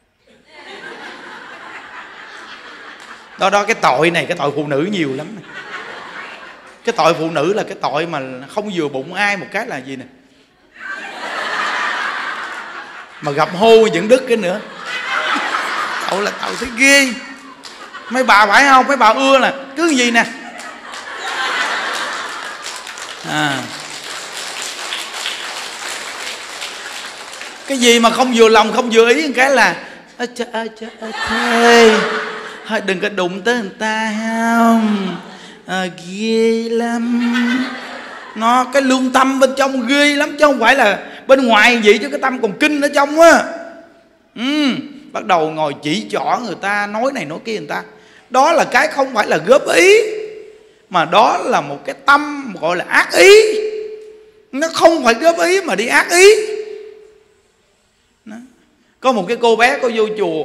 S1: Đó cái tội này, cái tội phụ nữ nhiều lắm. Cái tội phụ nữ là cái tội mà không vừa bụng ai một cái là gì nè, mà gặp hô những đức cái nữa. Tội là tội thấy ghê. Mấy bà phải không? Mấy bà ưa nè, cứ gì nè. Cái gì mà không vừa lòng, không vừa ý một cái là thôi đừng có đụng tới người ta không, ghê lắm. Nó cái lương tâm bên trong ghê lắm, chứ không phải là bên ngoài vậy, chứ cái tâm còn kinh ở trong á. Bắt đầu ngồi chỉ trỏ người ta, nói này nói kia người ta. Đó là cái không phải là góp ý, mà đó là một cái tâm gọi là ác ý. Nó không phải góp ý mà đi ác ý. Đó. Có một cái cô bé có vô chùa,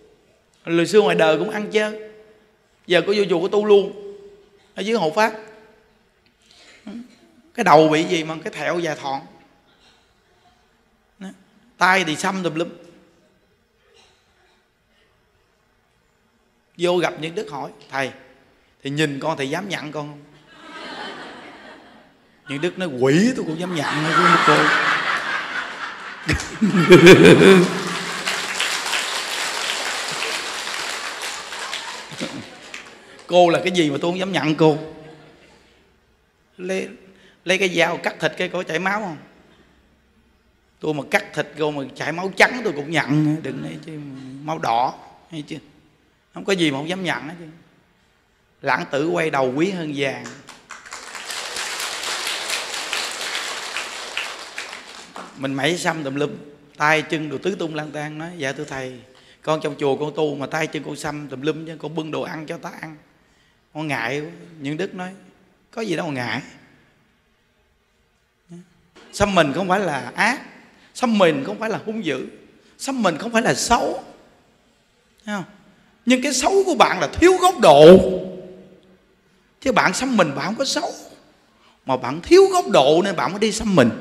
S1: hồi xưa ngoài đời cũng ăn chơi, giờ có vô chùa có tu luôn ở dưới Hộ Pháp. Cái đầu bị gì mà cái thẹo dài thọn, tay thì xăm tùm lum. Vô gặp những Đức hỏi: thầy thì nhìn con thầy dám nhận con không? Những Đức nói: quỷ tôi cũng dám nhận cô. Cô là cái gì mà tôi không dám nhận cô? Lấy cái dao cắt thịt cái có chảy máu không? Tôi mà cắt thịt cô mà chảy máu trắng tôi cũng nhận, đừng nói chứ máu đỏ hay chứ. Không có gì mà không dám nhận hết chứ. Lãng tử quay đầu quý hơn vàng. Mình mẩy xăm tùm lum, tay chân đồ tứ tung lang tan. Nói: dạ thưa thầy, con trong chùa con tu mà tay chân con xăm tùm lum chứ, con bưng đồ ăn cho ta ăn, con ngại quá. Những Đức nói: có gì đâu mà ngại. Xăm mình không phải là ác, xăm mình không phải là hung dữ, xăm mình không phải là xấu, thấy không? Nhưng cái xấu của bạn là thiếu góc độ. Chứ bạn xăm mình bạn không có xấu, mà bạn thiếu góc độ nên bạn mới đi xăm mình.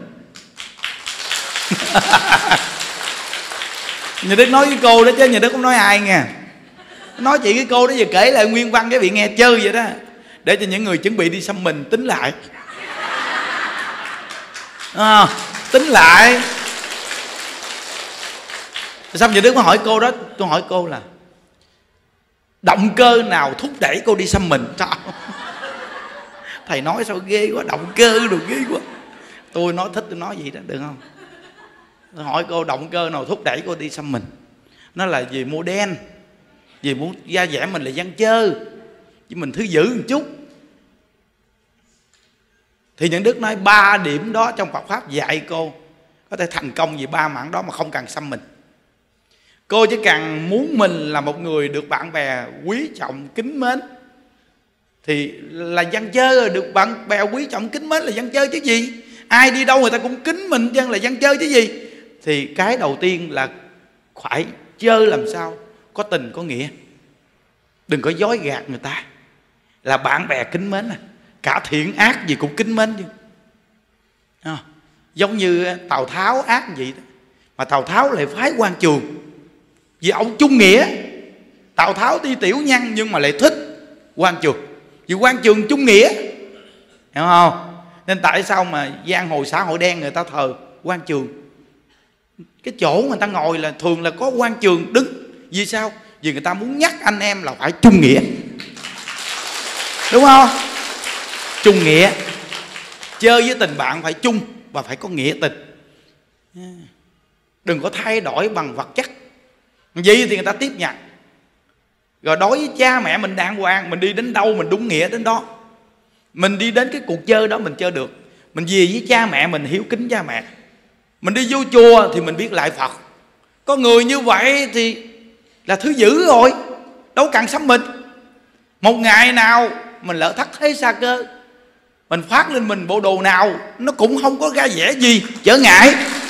S1: Nhà Đức nói với cô đó chứ nhà Đức không nói ai nha. Nói chị cái cô đó giờ kể lại nguyên văn cái vị nghe chơi vậy đó, để cho những người chuẩn bị đi xăm mình tính lại. Tính lại. Xong nhà Đức mới hỏi cô đó, tôi hỏi cô là động cơ nào thúc đẩy cô đi xăm mình? Trời, thầy nói sao ghê quá, động cơ đồ ghê quá. Tôi nói thích tôi nói gì đó được không? Tôi hỏi cô động cơ nào thúc đẩy cô đi xăm mình? Nó là vì mua đen, vì muốn da dẻ mình là văn chơ, chứ mình thứ dữ một chút. Thì những Đức nói 3 điểm đó trong Phật Pháp dạy cô có thể thành công vì 3 mảng đó mà không cần xăm mình. Cô chỉ cần muốn mình là một người được bạn bè quý trọng kính mến thì là văn chơ, được bạn bè quý trọng kính mến là văn chơ chứ gì. Ai đi đâu người ta cũng kính mình chứ là văn chơ chứ gì. Thì cái đầu tiên là phải chơi làm sao có tình có nghĩa, đừng có dối gạt người ta. Là bạn bè kính mến à, cả thiện ác gì cũng kính mến chứ. Giống như Tào Tháo ác vậy đó, mà Tào Tháo lại phái Quan Trường vì ông trung nghĩa. Tào Tháo đi tiểu nhân nhưng mà lại thích Quan Trường vì Quan Trường trung nghĩa, hiểu không? Nên tại sao mà giang hồ xã hội đen người ta thờ Quan Trường? Cái chỗ người ta ngồi là thường là có Quan Trường đứng. Vì sao? Vì người ta muốn nhắc anh em là phải trung nghĩa, đúng không? Trung nghĩa. Chơi với tình bạn phải chung và phải có nghĩa tình. Đừng có thay đổi bằng vật chất, vậy thì người ta tiếp nhận. Rồi đối với cha mẹ mình đàng hoàng, mình đi đến đâu mình đúng nghĩa đến đó. Mình đi đến cái cuộc chơi đó mình chơi được. Mình về với cha mẹ mình hiếu kính cha mẹ. Mình đi vô chùa thì mình biết lại Phật. Có người như vậy thì là thứ dữ rồi, đâu cần xăm mình. Một ngày nào mình lỡ thất thế xa cơ, mình phát lên mình bộ đồ nào nó cũng không có ra vẻ gì trở ngại.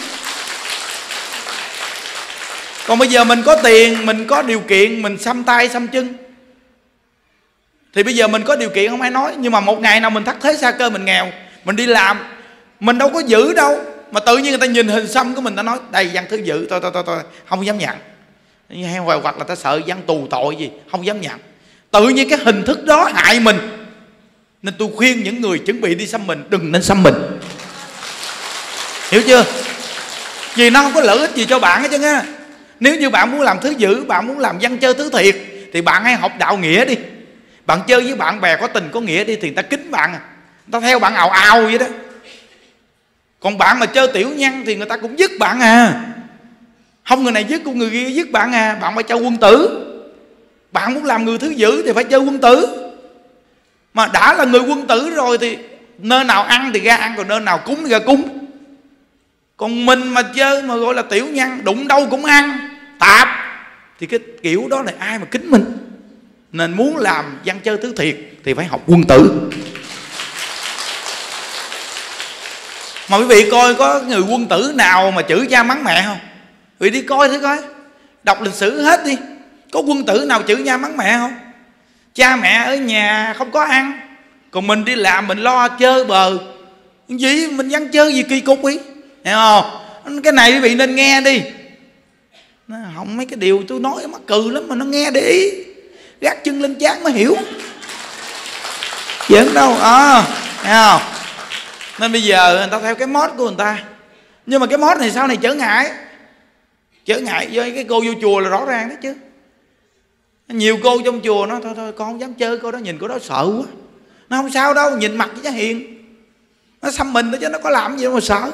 S1: Còn bây giờ mình có tiền, mình có điều kiện, mình xăm tay xăm chân thì bây giờ mình có điều kiện không ai nói. Nhưng mà một ngày nào mình thất thế xa cơ, mình nghèo, mình đi làm, mình đâu có giữ đâu, mà tự nhiên người ta nhìn hình xăm của mình, ta nói đây văn thứ dữ, tôi không dám nhận. Hoặc là ta sợ văn tù tội gì, không dám nhận. Tự nhiên cái hình thức đó hại mình. Nên tôi khuyên những người chuẩn bị đi xăm mình đừng nên xăm mình, hiểu chưa? Vì nó không có lợi ích gì cho bạn hết trơn á. Nếu như bạn muốn làm thứ dữ, bạn muốn làm văn chơi thứ thiệt thì bạn hãy học đạo nghĩa đi. Bạn chơi với bạn bè có tình có nghĩa đi thì người ta kính bạn à, người ta theo bạn ào ào vậy đó. Còn bạn mà chơi tiểu nhân thì người ta cũng dứt bạn à. Không người này dứt cũng người kia dứt bạn à. Bạn phải chơi quân tử. Bạn muốn làm người thứ dữ thì phải chơi quân tử. Mà đã là người quân tử rồi thì nơi nào ăn thì ra ăn, còn nơi nào cúng thì ra cúng. Còn mình mà chơi mà gọi là tiểu nhân, đụng đâu cũng ăn tạp thì cái kiểu đó là ai mà kính mình. Nên muốn làm văn chơi thứ thiệt thì phải học quân tử. Mà quý vị coi có người quân tử nào mà chửi cha mắng mẹ không? Quý vị đi coi thử coi, đọc lịch sử hết đi. Có quân tử nào chửi cha mắng mẹ không? Cha mẹ ở nhà không có ăn, còn mình đi làm mình lo chơi bờ, Gì mình văn chơi gì kỳ cục ý, hiểu không? Cái này quý vị nên nghe đi. Không, mấy cái điều tôi nói mắc cười lắm mà nó nghe để ý, gác chân lên trán mới hiểu. Giỡn đâu, thấy không? Nên bây giờ người ta theo cái mốt của người ta. Nhưng mà cái mốt này sau này trở ngại với cái cô vô chùa là rõ ràng đó chứ. Nhiều cô trong chùa nó thôi con không dám chơi cô đó, nhìn cô đó sợ quá. Nó không sao đâu, nhìn mặt cho hiền. Nó xăm mình đó chứ nó có làm gì đâu mà sợ.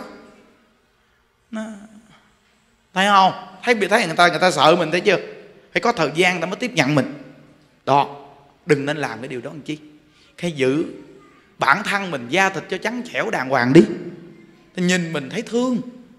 S1: Thấy không? Thấy người ta sợ mình, thấy chưa? Phải có thời gian ta mới tiếp nhận mình. Đó, đừng nên làm cái điều đó làm chi. Hãy giữ bản thân mình da thịt cho trắng trẻo đàng hoàng đi. Nhìn mình thấy thương.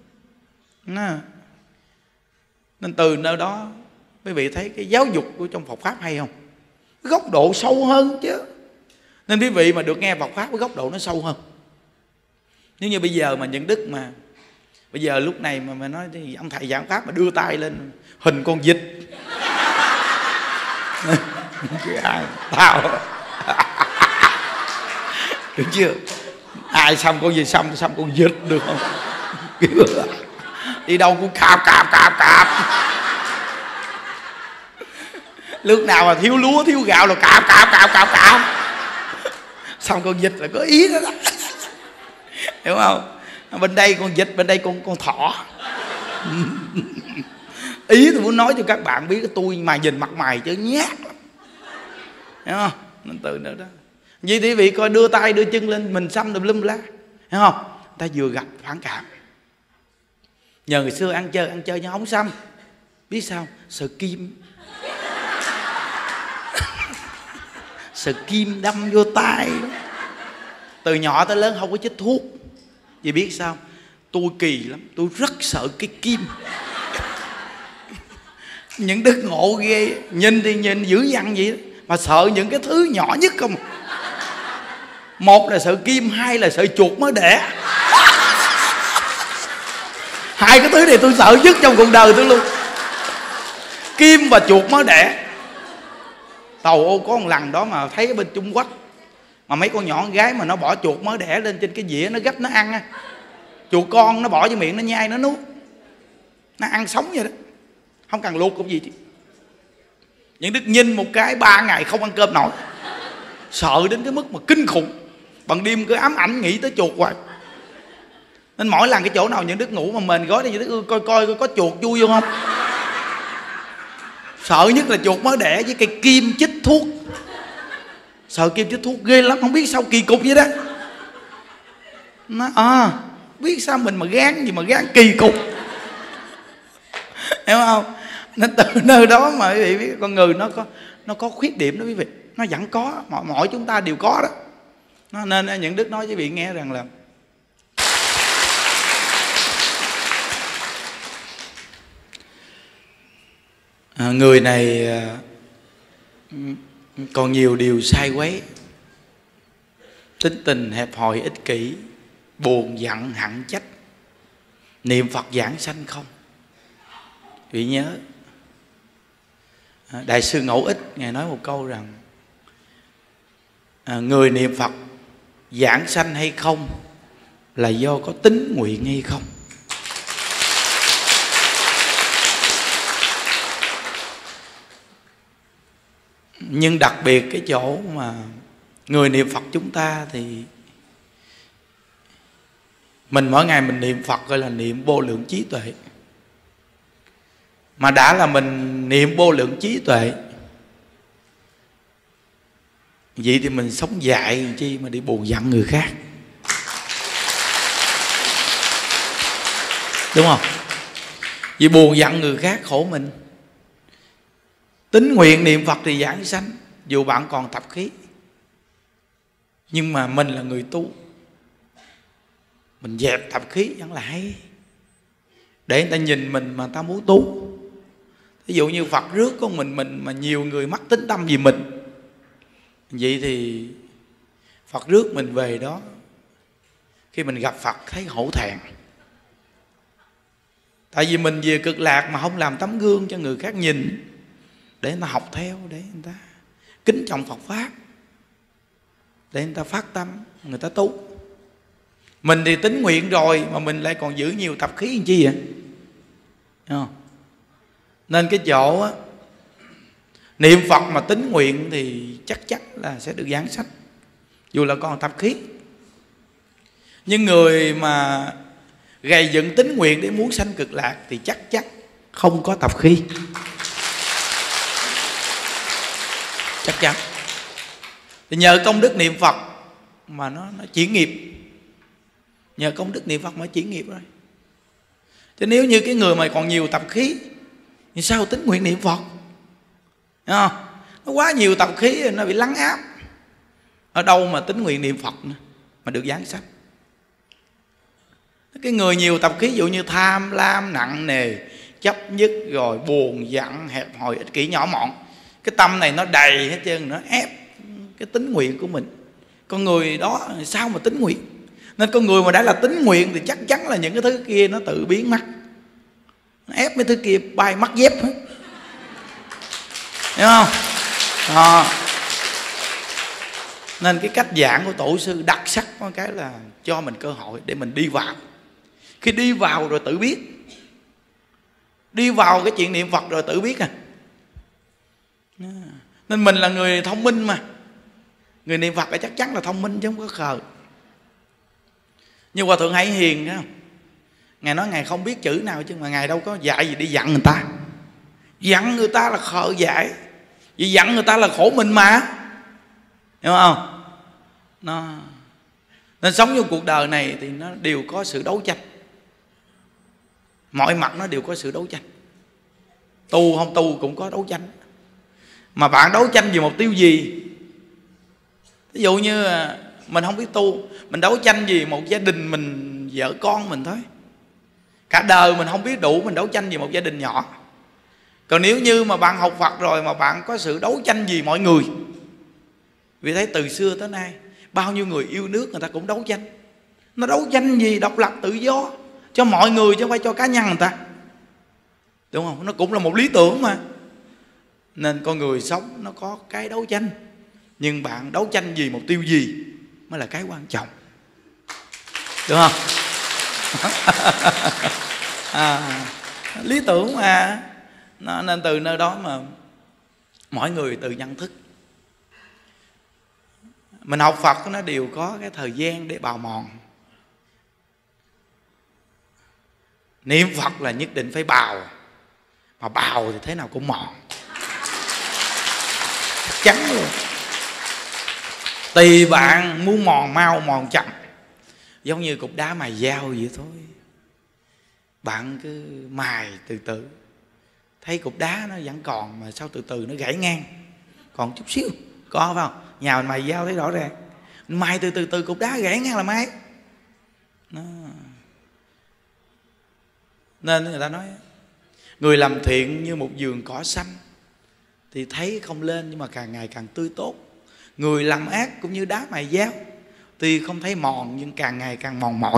S1: Nên từ nơi đó quý vị thấy cái giáo dục của trong Phật Pháp hay không? Cái góc độ sâu hơn chứ. Nên quý vị mà được nghe Phật Pháp, cái góc độ nó sâu hơn. Nếu như bây giờ mà những đức mà bây giờ lúc này mà nói thì ông thầy giảng Pháp mà đưa tay lên hình con vịt tao được chưa? Ai xăm con gì xăm con vịt được không? Đi đâu cũng cạp. Lúc nào mà thiếu lúa thiếu gạo là cạp. Xong con vịt là có ý đó, hiểu không? Bên đây con vịt, bên đây con thỏ. Ý tôi muốn nói cho các bạn biết, tôi mà nhìn mặt mày chứ nhát lắm, hiểu không? Nên từ nữa đó. Vì quý vị coi đưa tay đưa chân lên mình xăm tùm lum lá, hiểu không? Ta vừa gặp phản cảm. Nhờ ngày xưa ăn chơi nhưng không xăm. Biết sao? Sợ kim. Sợ kim đâm vô tay đó. Từ nhỏ tới lớn không có chích thuốc. Vì biết sao? Tôi kỳ lắm, tôi rất sợ cái kim. Những đức ngộ ghê. Nhìn thì nhìn dữ dằn vậy đó, mà sợ những cái thứ nhỏ nhất không. Một là sợ kim, hai là sợ chuột mới đẻ. Hai cái thứ này tôi sợ nhất trong cuộc đời tôi luôn. Kim và chuột mới đẻ. Tàu có một lần đó mà thấy ở bên Trung Quốc mà mấy con nhỏ con gái mà nó bỏ chuột mới đẻ lên trên cái dĩa nó gấp nó ăn á. Chuột con nó bỏ vô miệng nó nhai nó nuốt. Nó ăn sống vậy đó, không cần luộc cũng gì chứ. Những đức nhìn một cái 3 ngày không ăn cơm nổi. Sợ đến cái mức mà kinh khủng. Bằng đêm cứ ám ảnh nghĩ tới chuột hoài. Nên mỗi lần cái chỗ nào những đức ngủ mà mền gói thì những đức coi có chuột vui không không. Sợ nhất là chuột mới đẻ với cây kim chích thuốc. Sợ kim chích thuốc ghê lắm, không biết sao kỳ cục vậy đó. Nó biết sao mình mà gán gì mà gán kỳ cục, hiểu không? Nên từ nơi đó mà quý vị biết con người nó có khuyết điểm đó quý vị. Nó vẫn có, mọi chúng ta đều có đó. Nên những đức nói với quý vị nghe rằng là người này còn nhiều điều sai quấy, tính tình hẹp hòi ích kỷ, buồn giận hận trách, niệm Phật giảng sanh không. Vị nhớ Đại sư Ngẫu Ích ngài nói một câu rằng người niệm Phật giảng sanh hay không là do có tín nguyện hay không. Nhưng đặc biệt cái chỗ mà người niệm Phật chúng ta thì mình mỗi ngày mình niệm Phật gọi là niệm vô lượng trí tuệ. Mà đã là mình niệm vô lượng trí tuệ, vậy thì mình sống dại chi mà đi buồn giận người khác, đúng không? Vì buồn giận người khác khổ mình. Tín nguyện niệm Phật thì giảng sanh, dù bạn còn tập khí. Nhưng mà mình là người tu, mình dẹp tập khí vẫn là hay, để người ta nhìn mình mà ta muốn tu. Ví dụ như Phật rước con mình mà nhiều người mắc tín tâm vì mình, vậy thì Phật rước mình về đó, khi mình gặp Phật thấy hổ thẹn. Tại vì mình về cực lạc mà không làm tấm gương cho người khác nhìn, để người ta học theo, để người ta kính trọng Phật Pháp, để người ta phát tâm, người ta tu. Mình thì tín nguyện rồi mà mình lại còn giữ nhiều tập khí làm chi vậy? Thấy không? Nên cái chỗ á, niệm Phật mà tín nguyện thì chắc chắn là sẽ được giảng sanh, dù là còn tập khí. Nhưng người mà gầy dựng tín nguyện để muốn sanh cực lạc thì chắc chắn không có tập khí, chắc chắn. Thì nhờ công đức niệm Phật mà nó chuyển nghiệp, nhờ công đức niệm Phật mà chuyển nghiệp rồi. Chứ nếu như cái người mà còn nhiều tập khí thì sao tín nguyện niệm Phật? Thấy không? Nó quá nhiều tập khí nó bị lắng áp, ở đâu mà tín nguyện niệm Phật nữa mà được giảng sanh. Cái người nhiều tập khí, ví dụ như tham lam nặng nề, chấp nhất, rồi buồn giận, hẹp hòi, ích kỷ, nhỏ mọn, cái tâm này nó đầy hết trơn, nó ép cái tín nguyện của mình. Con người đó sao mà tín nguyện? Nên con người mà đã là tín nguyện thì chắc chắn là những cái thứ kia nó tự biến mất, nó ép mấy thứ kia bay mất dép hết. Hiểu không? Nên cái cách giảng của tổ sư đặc sắc có cái là cho mình cơ hội để mình đi vào. Khi đi vào rồi tự biết, đi vào cái chuyện niệm Phật rồi tự biết à. Nên mình là người thông minh mà, người niệm Phật là chắc chắn là thông minh chứ không có khờ. Như Hòa Thượng Hải Hiền thấy không? Ngài nói Ngài không biết chữ nào chứ mà Ngài đâu có dạy gì đi dặn người ta. Dặn người ta là khờ dại, vì dặn người ta là khổ mình mà, hiểu không? Nên sống trong cuộc đời này thì nó đều có sự đấu tranh, mọi mặt nó đều có sự đấu tranh. Tu không tu cũng có đấu tranh. Mà bạn đấu tranh vì mục tiêu gì? Ví dụ như mình không biết tu, mình đấu tranh vì một gia đình mình, vợ con mình thôi. Cả đời mình không biết đủ, mình đấu tranh vì một gia đình nhỏ. Còn nếu như mà bạn học Phật rồi mà bạn có sự đấu tranh vì mọi người, vì thấy từ xưa tới nay bao nhiêu người yêu nước người ta cũng đấu tranh. Nó đấu tranh vì độc lập tự do cho mọi người chứ không phải cho cá nhân người ta, đúng không? Nó cũng là một lý tưởng mà. Nên con người sống nó có cái đấu tranh, nhưng bạn đấu tranh vì mục tiêu gì mới là cái quan trọng, đúng không? Lý tưởng mà. Nên từ nơi đó mà mỗi người tự nhận thức. Mình học Phật nó đều có cái thời gian để bào mòn. Niệm Phật là nhất định phải bào, mà bào thì thế nào cũng mòn, chắc chắn luôn. Tùy bạn muốn mòn mau mòn chậm, giống như cục đá mài dao vậy thôi. Bạn cứ mài từ từ, thấy cục đá nó vẫn còn mà sao từ từ nó gãy ngang, còn chút xíu, có phải không? Nhà mình mài dao thấy rõ ràng, mài từ từ cục đá gãy ngang là mài. Nên người ta nói người làm thiện như một vườn cỏ xanh thì thấy không lên nhưng mà càng ngày càng tươi tốt. Người làm ác cũng như đá mài dao, tuy không thấy mòn nhưng càng ngày càng mòn mỏi.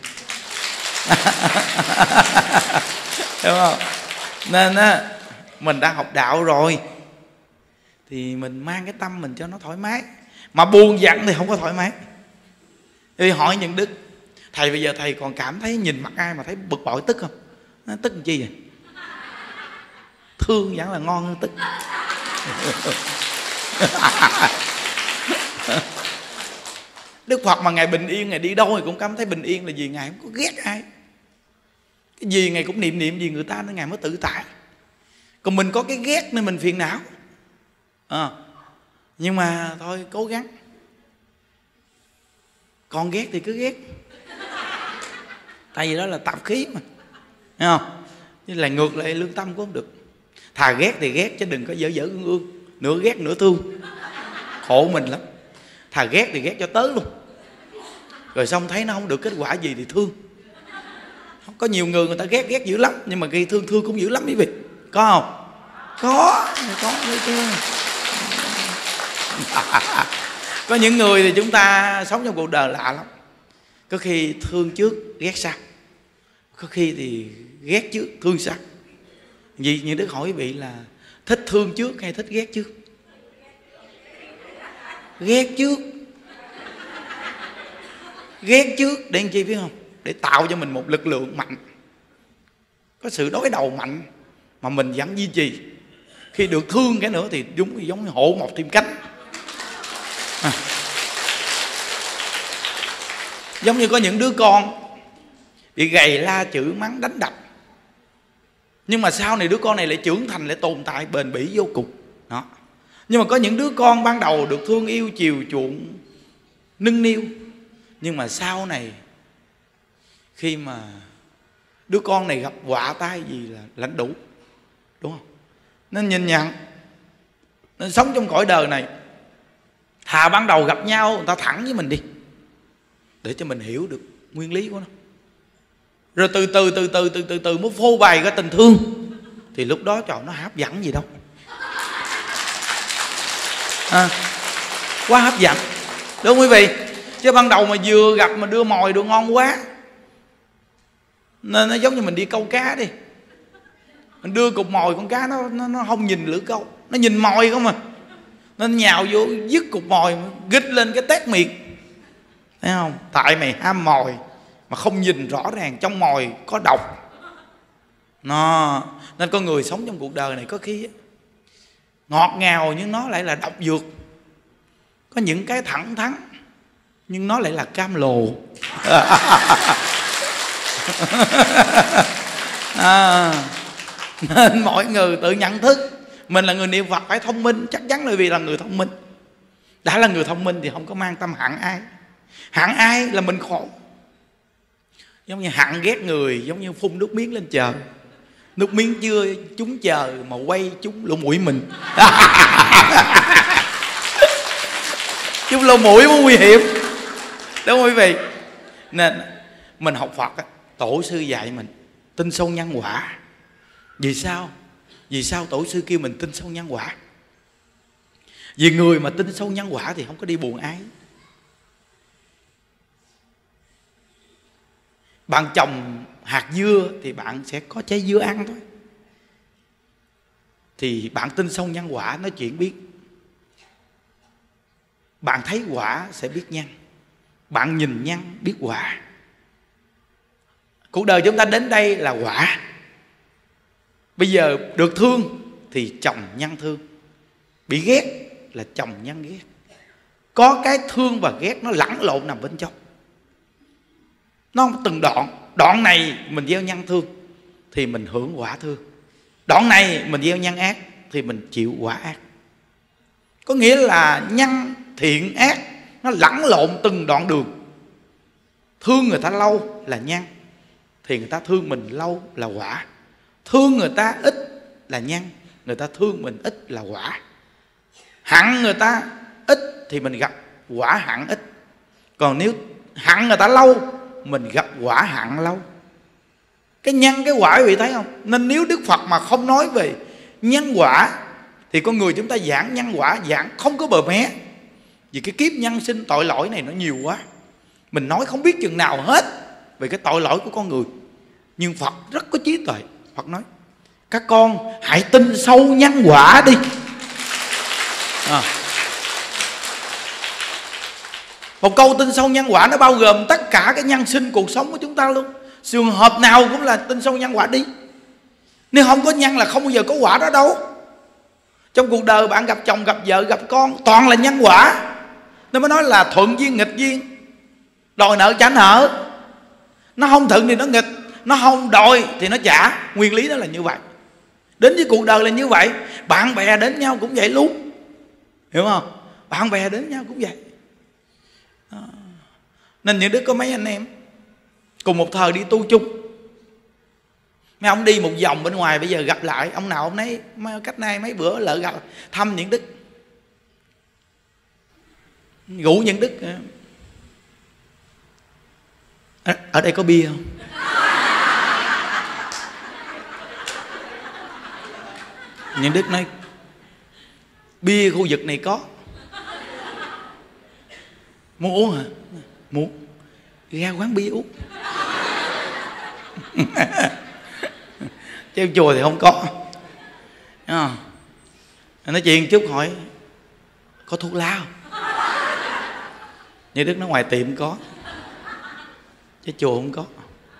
S1: Đúng không? Nên á, mình đã học đạo rồi thì mình mang cái tâm mình cho nó thoải mái. Mà buồn giận thì không có thoải mái. Thì hỏi Nhân Đức, thầy bây giờ thầy còn cảm thấy nhìn mặt ai mà thấy bực bội tức không? Nó tức làm chi vậy? Thương vẫn là ngon hơn tức. Đức Phật mà Ngài bình yên, Ngài đi đâu thì cũng cảm thấy bình yên là vì Ngài không có ghét ai. Cái gì Ngài cũng niệm gì người ta nên Ngài mới tự tại. Còn mình có cái ghét nên mình phiền não. Nhưng mà thôi cố gắng. Còn ghét thì cứ ghét, tại vì đó là tập khí mà, thấy không? Chứ là ngược lại lương tâm cũng không được. Thà ghét thì ghét chứ đừng có dở dở ương ương, nửa ghét nửa thương, khổ mình lắm. Thà ghét thì ghét cho tới luôn, rồi xong thấy nó không được kết quả gì thì thương. Có nhiều người ta ghét dữ lắm, nhưng mà khi thương cũng dữ lắm quý vị. Có không? Có đấy chứ. Có những người thì chúng ta sống trong cuộc đời lạ lắm. Có khi thương trước ghét sau, có khi thì ghét trước thương sau. Vì như Đức hỏi quý vị là thích thương trước hay thích ghét trước? Ghét trước. ghét trước để làm chi biết không? Để tạo cho mình một lực lượng mạnh, có sự đối đầu mạnh mà mình vẫn duy trì. Khi được thương cái nữa thì giống như hổ mọc thêm cánh. Giống như có những đứa con bị gầy la chửi mắng đánh đập, nhưng mà sau này đứa con này lại trưởng thành, lại tồn tại bền bỉ vô cùng đó. Nhưng mà có những đứa con ban đầu được thương yêu chiều chuộng nâng niu, nhưng mà sau này khi mà đứa con này gặp họa tai gì là lãnh đủ, đúng không? Nên nhìn nhận, nên sống trong cõi đời này, thà ban đầu gặp nhau người ta thẳng với mình đi, để cho mình hiểu được nguyên lý của nó, rồi từ từ mới phô bày cái tình thương, thì lúc đó trời nó hấp dẫn gì đâu. Quá hấp dẫn, đúng không quý vị? Chứ ban đầu mà vừa gặp mà đưa mồi đồ ngon quá, nên nó giống như mình đi câu cá đi, mình đưa cục mồi, con cá nó không nhìn lưỡi câu, nó nhìn mồi không à, nên nhào vô dứt cục mồi, gích lên cái tét miệng, thấy không? Tại mày ham mồi mà không nhìn rõ ràng trong mồi có độc. Nên con người sống trong cuộc đời này có khi ngọt ngào nhưng nó lại là độc dược, có những cái thẳng thắn nhưng nó lại là cam lồ. Nên mọi người tự nhận thức mình là người niệm Phật phải thông minh, chắc chắn là vì là người thông minh. Đã là người thông minh thì không có mang tâm hận ai. Hận ai là mình khổ. Giống như hận ghét người, giống như phun nước miếng lên trời, nước miếng chưa trúng trời mà quay trúng lỗ mũi mình. Trúng lỗ mũi mới nguy hiểm, đúng không quý vị? Nên mình học Phật, tổ sư dạy mình tin sâu nhân quả. Vì sao? Vì sao tổ sư kêu mình tin sâu nhân quả? Vì người mà tin sâu nhân quả thì không có đi buồn ái. Bạn trồng hạt dưa thì bạn sẽ có trái dưa ăn thôi. Thì bạn tin sâu nhân quả, nói chuyện biết. Bạn thấy quả sẽ biết nhân, bạn nhìn nhân biết quả. Cuộc đời chúng ta đến đây là quả. Bây giờ được thương thì trồng nhân thương, bị ghét là trồng nhân ghét. Có cái thương và ghét nó lẫn lộn nằm bên trong, nó từng đoạn này mình gieo nhân thương thì mình hưởng quả thương, đoạn này mình gieo nhân ác thì mình chịu quả ác. Có nghĩa là nhân thiện ác nó lẫn lộn từng đoạn đường. Thương người ta lâu là nhân, thì người ta thương mình lâu là quả. Thương người ta ít là nhân, người ta thương mình ít là quả. Hận người ta ít thì mình gặp quả hận ít. Còn nếu hận người ta lâu, mình gặp quả hận lâu. Cái nhân cái quả quý vị thấy không? Nên nếu Đức Phật mà không nói về nhân quả thì con người chúng ta giảng nhân quả giảng không có bờ mé. Vì cái kiếp nhân sinh tội lỗi này nó nhiều quá, mình nói không biết chừng nào hết về cái tội lỗi của con người. Nhưng Phật rất có trí tuệ. Phật nói các con hãy tin sâu nhân quả đi. Một câu tin sâu nhân quả nó bao gồm tất cả cái nhân sinh cuộc sống của chúng ta luôn. Trường hợp nào cũng là tin sâu nhân quả đi. Nếu không có nhân là không bao giờ có quả đó đâu. Trong cuộc đời bạn gặp chồng, gặp vợ, gặp con toàn là nhân quả. Nó mới nói là thuận duyên nghịch duyên, đòi nợ trả nợ. Nó không thuận thì nó nghịch, nó không đòi thì nó trả. Nguyên lý đó là như vậy. Đến với cuộc đời là như vậy. Bạn bè đến nhau cũng vậy luôn, hiểu không? Bạn bè đến nhau cũng vậy. Nên những đứa có mấy anh em cùng một thời đi tu chung, mấy ông đi một vòng bên ngoài, bây giờ gặp lại ông nào ông nấy, cách nay mấy bữa lỡ gặp thăm những Đức, rủ những Đức ở đây có bia không? Những Đức nói bia khu vực này có. Muốn uống hả? Muốn. Ra quán bia uống. Chứ chùa thì không có. Nói chuyện chút hỏi có thuốc lá không? Như Đức nói ngoài tiệm có. Cái chùa không có.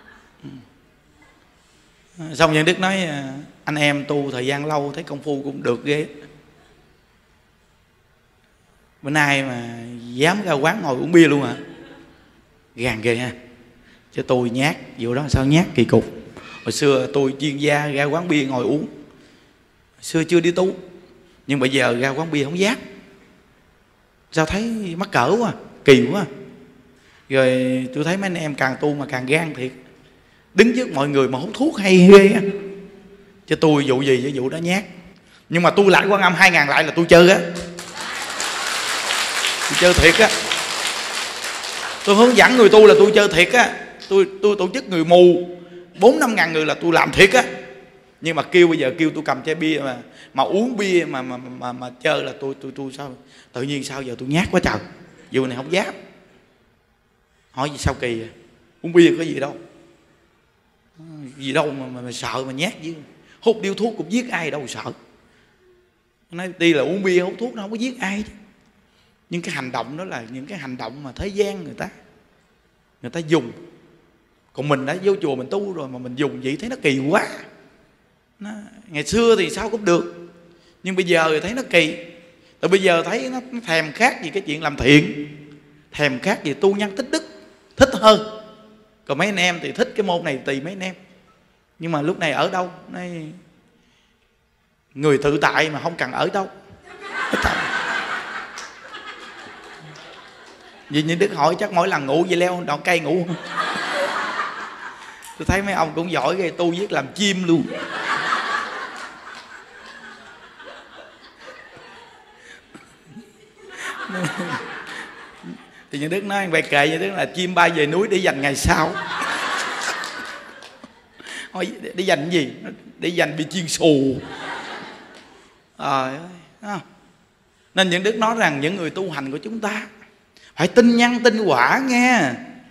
S1: Xong Nhân Đức nói anh em tu thời gian lâu thấy công phu cũng được ghê. Bữa nay mà dám ra quán ngồi uống bia luôn hả? Gàn ghê ha. Chứ tôi nhát, vụ đó sao nhát kỳ cục. Hồi xưa tôi chuyên gia ra quán bia ngồi uống. Hồi xưa chưa đi tu, nhưng bây giờ ra quán bia không dám. Sao thấy mắc cỡ quá, kỳ quá. Rồi tôi thấy mấy anh em càng tu mà càng gan thiệt. Đứng trước mọi người mà hút thuốc hay ghê á. Chứ tôi vụ gì với vụ đó nhát. Nhưng mà tôi lại Quan Âm 2000 lại là tôi chơi á. Tôi chơi thiệt á. Tôi hướng dẫn người tu là tôi chơi thiệt á. Tôi tổ chức người mù 4-5 ngàn người là tôi làm thiệt á. Nhưng mà bây giờ kêu tôi cầm chai bia mà uống bia mà chơi là tôi sao tự nhiên sao giờ tôi nhát quá trời. Vụ này không dám. Hỏi gì sao kỳ vậy? Uống bia có gì đâu. Gì đâu mà sợ mà nhát chứ. Hút điếu thuốc cũng giết ai đâu sợ. Nói đi là uống bia hút thuốc nó không có giết ai chứ. Nhưng cái hành động đó là những cái hành động mà thế gian người ta dùng. Còn mình đã vô chùa mình tu rồi mà mình dùng vậy thấy nó kỳ quá. Ngày xưa thì sao cũng được, nhưng bây giờ thì thấy nó kỳ. Tại bây giờ thấy nó thèm khát gì cái chuyện làm thiện, thèm khát gì tu nhân tích đức, thích hơn. Còn mấy anh em thì thích cái môn này tùy mấy anh em. Nhưng mà lúc này ở đâu nói, người tự tại mà không cần ở đâu. Vì như Đức hỏi chắc mỗi lần ngủ về leo đọt cây ngủ. Tôi thấy mấy ông cũng giỏi ghê, tu viết làm chim luôn. Thì Như Đức nói bài kệ Như Đức là chim bay về núi để dành ngày sau. Hỏi để dành cái gì? Để dành bị chiên xù. Nên Những Đức nói rằng những người tu hành của chúng ta phải tin nhân tin quả nghe.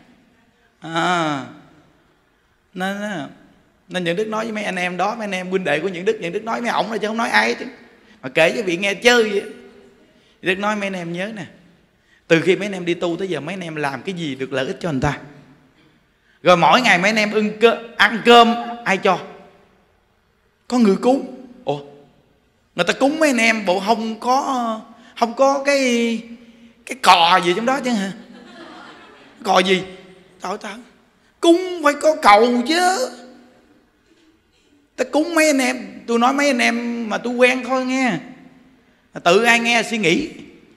S1: Nên Những Đức nói với mấy anh em đó, mấy anh em huynh đệ của Những Đức nói mấy ổng là chứ không nói ai chứ. Mà kể cho vị nghe chơi vậy. Đức nói mấy anh em nhớ nè, từ khi mấy anh em đi tu tới giờ mấy anh em làm cái gì được lợi ích cho người ta? Rồi mỗi ngày mấy anh em ăn cơm ai cho? Có người cúng. Ủa, người ta cúng mấy anh em bộ không có cái cò gì trong đó chứ hả? Cò gì? Trời ơi, cúng phải có cầu chứ. Ta cúng mấy anh em, tôi nói mấy anh em mà tôi quen thôi nghe, tự ai nghe suy nghĩ.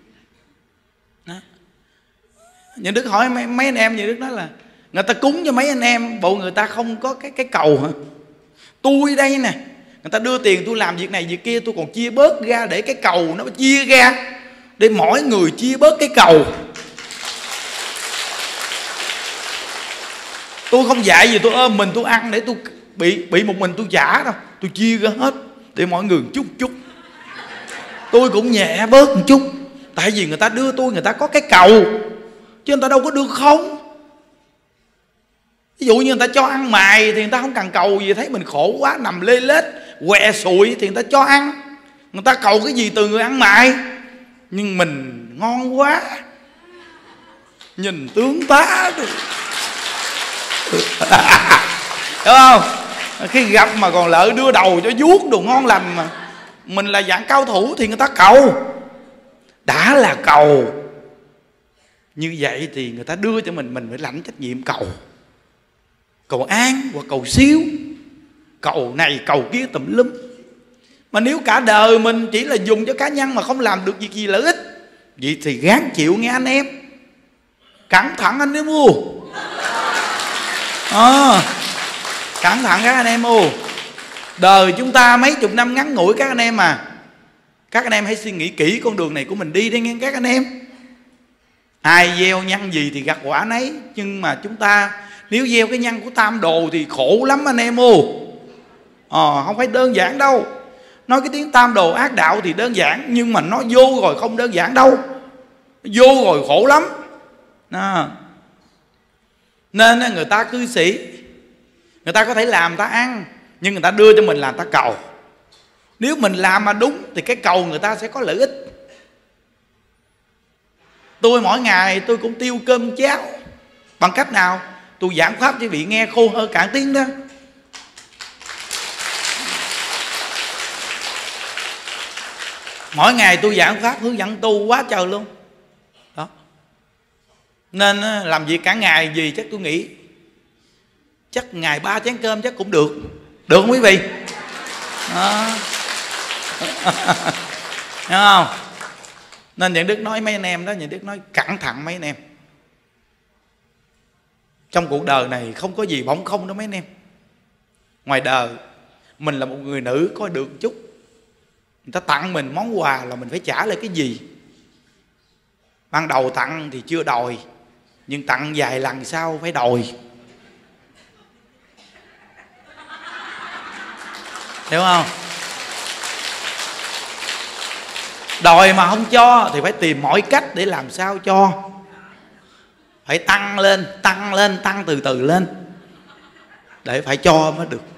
S1: Những Đức hỏi mấy anh em, Những Đức nói là người ta cúng cho mấy anh em bộ người ta không có cái cầu hả? Tôi đây nè, người ta đưa tiền tôi làm việc này việc kia, tôi còn chia bớt ra để cái cầu nó chia ra, để mỗi người chia bớt cái cầu. Tôi không dạy gì tôi ôm mình tôi ăn để tôi bị một mình tôi trả đâu. Tôi chia ra hết để mọi người chút chút. Tôi cũng nhẹ bớt một chút. Tại vì người ta đưa tôi, người ta có cái cầu, chứ người ta đâu có đưa không. Ví dụ như người ta cho ăn mài thì người ta không cần cầu gì, thấy mình khổ quá nằm lê lết què sụi thì người ta cho ăn. Người ta cầu cái gì từ người ăn mài. Nhưng mình ngon quá, nhìn tướng tá được. Đúng không? Khi gặp mà còn lỡ đưa đầu cho vuốt đồ ngon lành, mà mình là dạng cao thủ thì người ta cầu. Đã là cầu như vậy thì người ta đưa cho mình phải lãnh trách nhiệm cầu. Cầu an hoặc cầu siêu, cầu này cầu kia tùm lum. Mà nếu cả đời mình chỉ là dùng cho cá nhân mà không làm được việc gì lợi ích, vậy thì gán chịu nghe anh em. Cẩn thận anh em mua. Cẩn thận các anh em ô. Đời chúng ta mấy chục năm ngắn ngủi các anh em mà. Các anh em hãy suy nghĩ kỹ con đường này của mình đi đi nghe các anh em. Ai gieo nhân gì thì gặt quả nấy. Nhưng mà chúng ta nếu gieo cái nhân của tam đồ thì khổ lắm anh em ô. Không phải đơn giản đâu. Nói cái tiếng tam đồ ác đạo thì đơn giản, nhưng mà nó vô rồi không đơn giản đâu. Vô rồi khổ lắm. Nên người ta cư sĩ, người ta có thể làm ta ăn, nhưng người ta đưa cho mình là ta cầu. Nếu mình làm mà đúng thì cái cầu người ta sẽ có lợi ích. Tôi mỗi ngày tôi cũng tiêu cơm cháo. Bằng cách nào? Tôi giảng pháp chứ vị nghe khô hơi cạn tiếng đó. Mỗi ngày tôi giảng pháp hướng dẫn tu quá trời luôn đó. Nên làm việc cả ngày gì chắc tôi nghĩ chắc ngày 3 chén cơm chắc cũng được. Được không quý vị? Hiểu không? Nên Nhuận Đức nói mấy anh em đó, Nhuận Đức nói cẩn thận mấy anh em. Trong cuộc đời này không có gì bỗng không đó mấy anh em. Ngoài đời mình là một người nữ có được chút, người ta tặng mình món quà là mình phải trả lại cái gì. Ban đầu tặng thì chưa đòi, nhưng tặng vài lần sau phải đòi. Hiểu không? Đòi mà không cho thì phải tìm mọi cách để làm sao cho. Phải tăng lên, tăng từ từ lên, để phải cho mới được.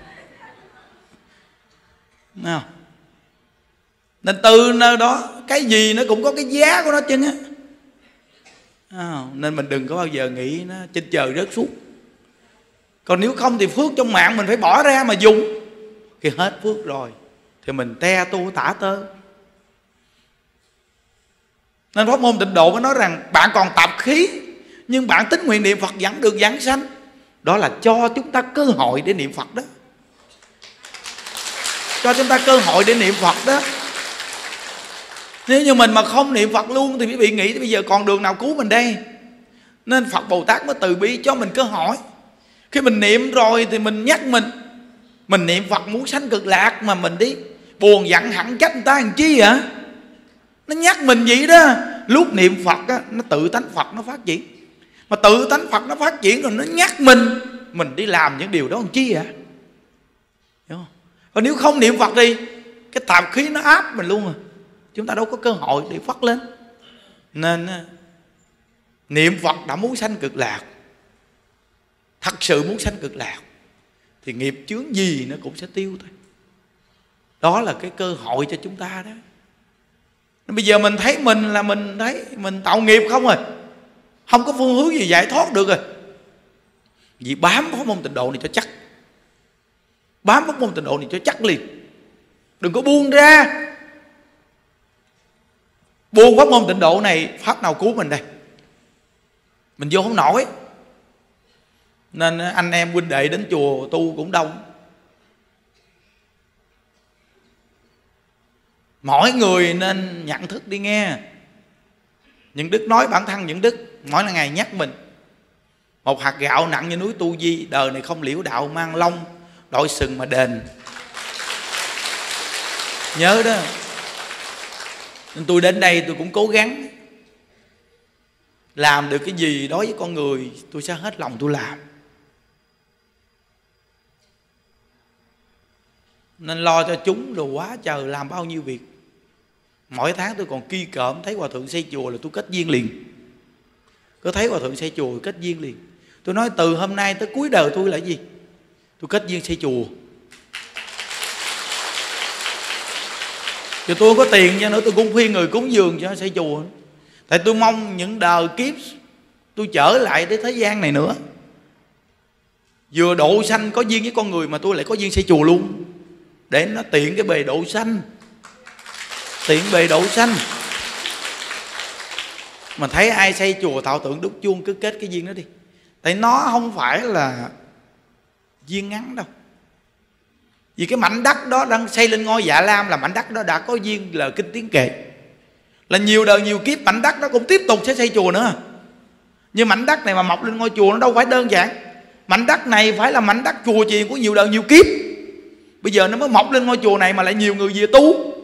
S1: Thấy không? Nên từ nơi đó cái gì nó cũng có cái giá của nó chứ á. Nên mình đừng có bao giờ nghĩ nó trên trời rớt xuống. Còn nếu không thì phước trong mạng mình phải bỏ ra mà dùng. Khi hết phước rồi thì mình te tu tả tơ. Nên pháp môn Tịnh Độ mới nói rằng bạn còn tập khí, nhưng bạn tín nguyện niệm Phật vẫn được giảng sanh. Đó là cho chúng ta cơ hội để niệm Phật đó. Cho chúng ta cơ hội để niệm Phật đó. Nếu như mình mà không niệm Phật luôn thì quý vị nghĩ bây giờ còn đường nào cứu mình đây. Nên Phật Bồ Tát mới từ bi cho mình cơ hội. Khi mình niệm rồi thì mình nhắc mình niệm Phật muốn sanh cực lạc mà mình đi buồn giận hẳn trách người ta làm chi vậy? Nó nhắc mình vậy đó. Lúc niệm Phật á, nó tự tánh Phật nó phát triển. Mà tự tánh Phật nó phát triển rồi nó nhắc mình đi làm những điều đó làm chi vậy? Hiểu không? Còn nếu không niệm Phật đi, cái tạp khí nó áp mình luôn rồi. Chúng ta đâu có cơ hội để phát lên. Nên niệm Phật đã muốn sanh cực lạc, thật sự muốn sanh cực lạc, thì nghiệp chướng gì nó cũng sẽ tiêu thôi. Đó là cái cơ hội cho chúng ta đó. Bây giờ mình thấy mình là mình thấy mình tạo nghiệp không rồi, không có phương hướng gì giải thoát được rồi. Vì bám pháp môn Tịnh Độ này cho chắc. Bám pháp môn Tịnh Độ này cho chắc liền. Đừng có buông ra. Buông pháp môn Tịnh Độ này, pháp nào cứu mình đây? Mình vô không nổi. Nên anh em huynh đệ đến chùa tu cũng đông. Mỗi người nên nhận thức đi nghe. Những Đức nói bản thân những Đức mỗi ngày nhắc mình. Một hạt gạo nặng như núi Tu Di, đời này không liễu đạo mang lông, đội sừng mà đền. Nhớ đó. Nên tôi đến đây tôi cũng cố gắng làm được cái gì đối với con người, tôi sẽ hết lòng tôi làm. Nên lo cho chúng đồ quá trời, làm bao nhiêu việc. Mỗi tháng tôi còn kỳ cợm thấy hòa thượng xây chùa là tôi kết duyên liền. Cứ thấy hòa thượng xây chùa kết duyên liền. Tôi nói từ hôm nay tới cuối đời tôi là gì? Tôi kết duyên xây chùa. Chứ tôi không có tiền cho nữa, tôi cũng khuyên người cúng dường cho xây chùa. Tại tôi mong những đời kiếp tôi trở lại đến thế gian này nữa, vừa độ sanh có duyên với con người mà tôi lại có duyên xây chùa luôn, để nó tiện cái bề độ sanh. Tiện bề độ sanh. Mà thấy ai xây chùa thọ tượng đúc chuông cứ kết cái duyên đó đi. Tại nó không phải là duyên ngắn đâu. Vì cái mảnh đất đó đang xây lên ngôi Dạ Lam là mảnh đất đó đã có duyên lời kinh tiếng kệ. Là nhiều đời nhiều kiếp mảnh đất đó cũng tiếp tục sẽ xây chùa nữa. Nhưng mảnh đất này mà mọc lên ngôi chùa nó đâu phải đơn giản. Mảnh đất này phải là mảnh đất chùa chiền của nhiều đời nhiều kiếp. Bây giờ nó mới mọc lên ngôi chùa này mà lại nhiều người về tu.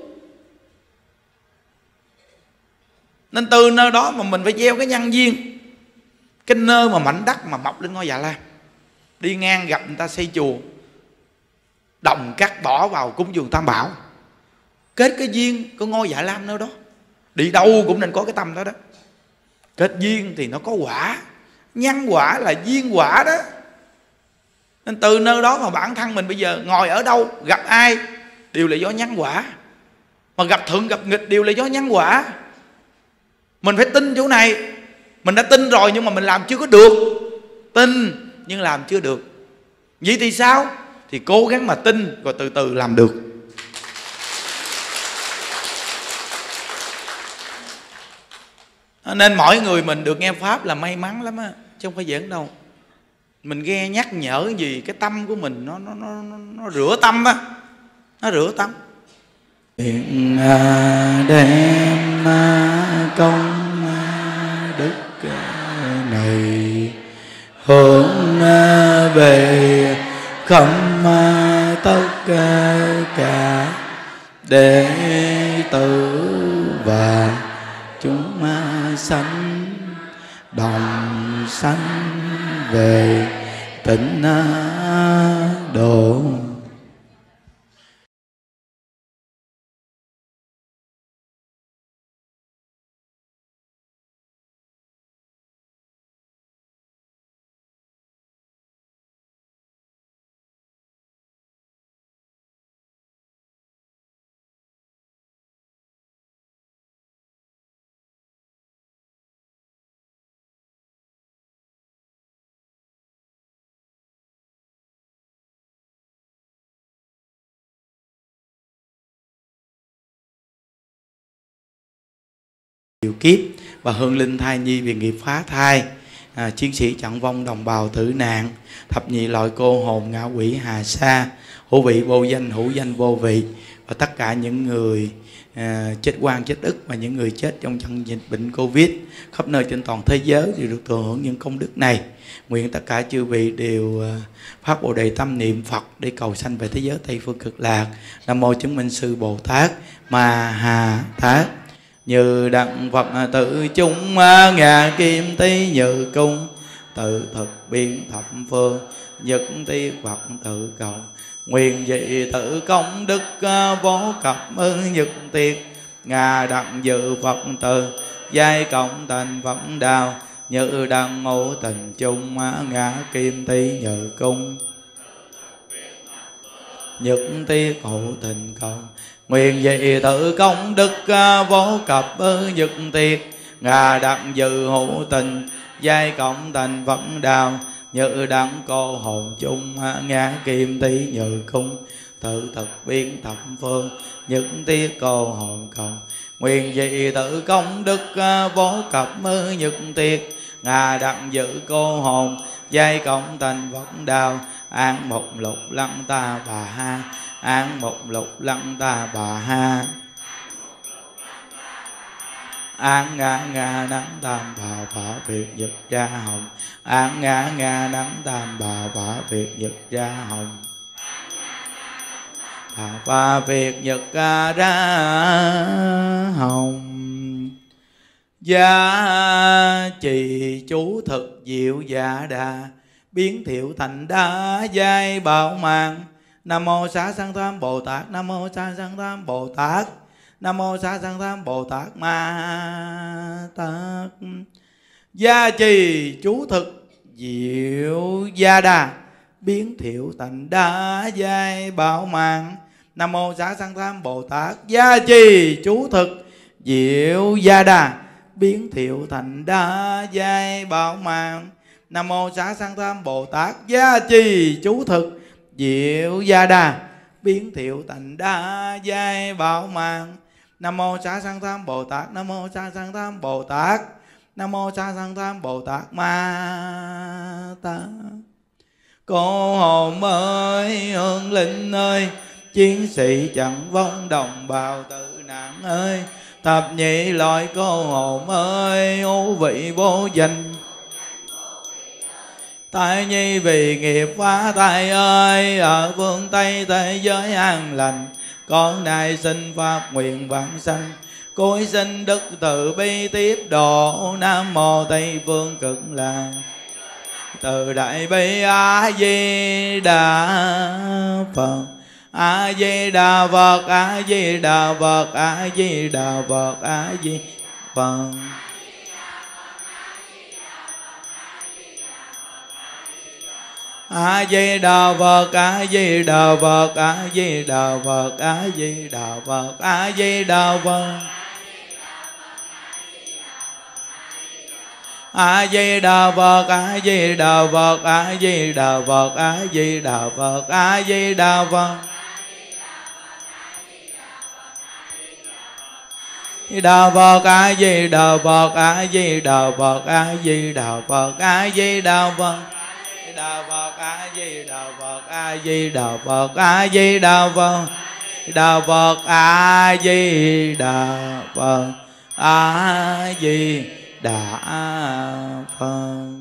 S1: Nên từ nơi đó mà mình phải gieo cái nhân duyên. Cái nơi mà mảnh đất mà mọc lên ngôi Dạ Lam, đi ngang gặp người ta xây chùa, đồng cắt bỏ vào cúng dường Tam Bảo, kết cái duyên của ngôi Dạ Lam nơi đó. Đi đâu cũng nên có cái tâm đó đó. Kết duyên thì nó có quả. Nhân quả là duyên quả đó. Nên từ nơi đó mà bản thân mình bây giờ ngồi ở đâu, gặp ai đều là do nhân quả. Mà gặp thuận gặp nghịch đều là do nhân quả. Mình phải tin chỗ này. Mình đã tin rồi nhưng mà mình làm chưa có được. Tin nhưng làm chưa được. Vậy thì sao? Thì cố gắng mà tin rồi từ từ làm được. Nên mỗi người mình được nghe Pháp là may mắn lắm á, chứ không phải giỡn đâu. Mình nghe nhắc nhở gì cái tâm của mình nó rửa tâm á, nó rửa tâm. Nguyện đem công đức này hướng về khắp tất cả đệ tử và chúng sanh đồng sanh về tịnh độ. Diệu kiếp và hương linh thai nhi vì nghiệp phá thai, chiến sĩ trận vong đồng bào tử nạn, thập nhị loại cô hồn ngạ quỷ hà sa, hữu vị vô danh hữu danh vô vị, và tất cả những người chết oan chết ức và những người chết trong trận dịch bệnh Covid khắp nơi trên toàn thế giới đều được thừa hưởng những công đức này. Nguyện tất cả chư vị đều phát Bồ Đề tâm niệm Phật để cầu sanh về thế giới Tây phương cực lạc. Nam mô chứng minh sư Bồ Tát Ma Ha Tát. Như đặng Phật tự chung ngà kim tí như cung, tự thực biên thập phương nhất tiết Phật tự cầu. Nguyện dị tự công đức vô cập nhất tiết, ngà đặng dự Phật tự giai cộng thành Phật đạo. Như đặng ngộ tình chung ngà kim tí như cung, nhất tiết hộ tình cầu. Nguyện dị tự công đức vô cập nhất tiết, ngà đặng dự hữu tình giai cộng thành Phật đạo. Như đặng cô hồn chung ngã kim tí như cung, tự thực biến thập phương nhất tiết cô hồn cầu. Nguyện dị tự công đức vô cập nhất tiết, ngà đặng dự cô hồn giai cộng thành Phật đạo. An một lục lăng ta bà ha, an một lục lăng ta bà ha. An ngã ngà nắng tam bà phá việt nhật ra hồng, an ngã ngà nắng tam bà phá việt nhật ra hồng. Phá việt nhật ra hồng. Gia trì chú thực diệu dạ đà, biến thiệu thành đa giai bảo mạng. Nam mô Xá Sanh Tham Bồ Tát, Nam mô Xá Sanh Tham Bồ Tát, Nam mô Xá Sanh Tham Bồ Tát Ma Tát. Gia trì chú thực diệu gia đà, biến thiệu thành đa giai bảo mạng. Nam mô Xá Sanh Tham Bồ Tát. Gia trì chú thực diệu gia đà, biến thiệu thành đa giai bảo mạng. Nam mô Xá Sanh Tham Bồ Tát. Gia trì chú thực diệu gia đà, biến thiệu thành đa giai bảo mạng. Nam mô Xá Sanh Tham Bồ Tát, Nam mô Xá Sanh Tham Bồ Tát, Nam mô Xá Sanh Tham Bồ Tát Ma Tát. Cô hồn ơi, hương linh ơi, chiến sĩ trận vong đồng bào tử nạn ơi, thập nhị loại cô hồn ơi, hữu vị vô danh thai nhi vì nghiệp phá thai ơi, ở phương Tây thế giới an lành, con nay xin phát nguyện vãng sanh, cuối sinh đức từ bi tiếp độ. Nam mô Tây phương cực lạc từ đại bi A Di Đà Phật, A Di Đà Phật, A Di Đà Phật, A Di Đà Phật, A Di Phật. A Di Đà Phật, A Di Đà Phật, A Di Đà Phật, A Di Đà Phật, A Di Đà Phật. A Di Đà Phật, A Di Đà Phật, A Di Đà Phật, A Di Đà Phật, A Di Đà Phật. Đà Phật, A Di Đà Phật, A Di Đà Phật, A Di Đà Phật, A Di Đà Phật. Đà Phật, A Di Đà Phật, A Di Đà Phật, A Di Đà Phật. Đà Phật, A Di Đà Phật, A Di Đà Phật.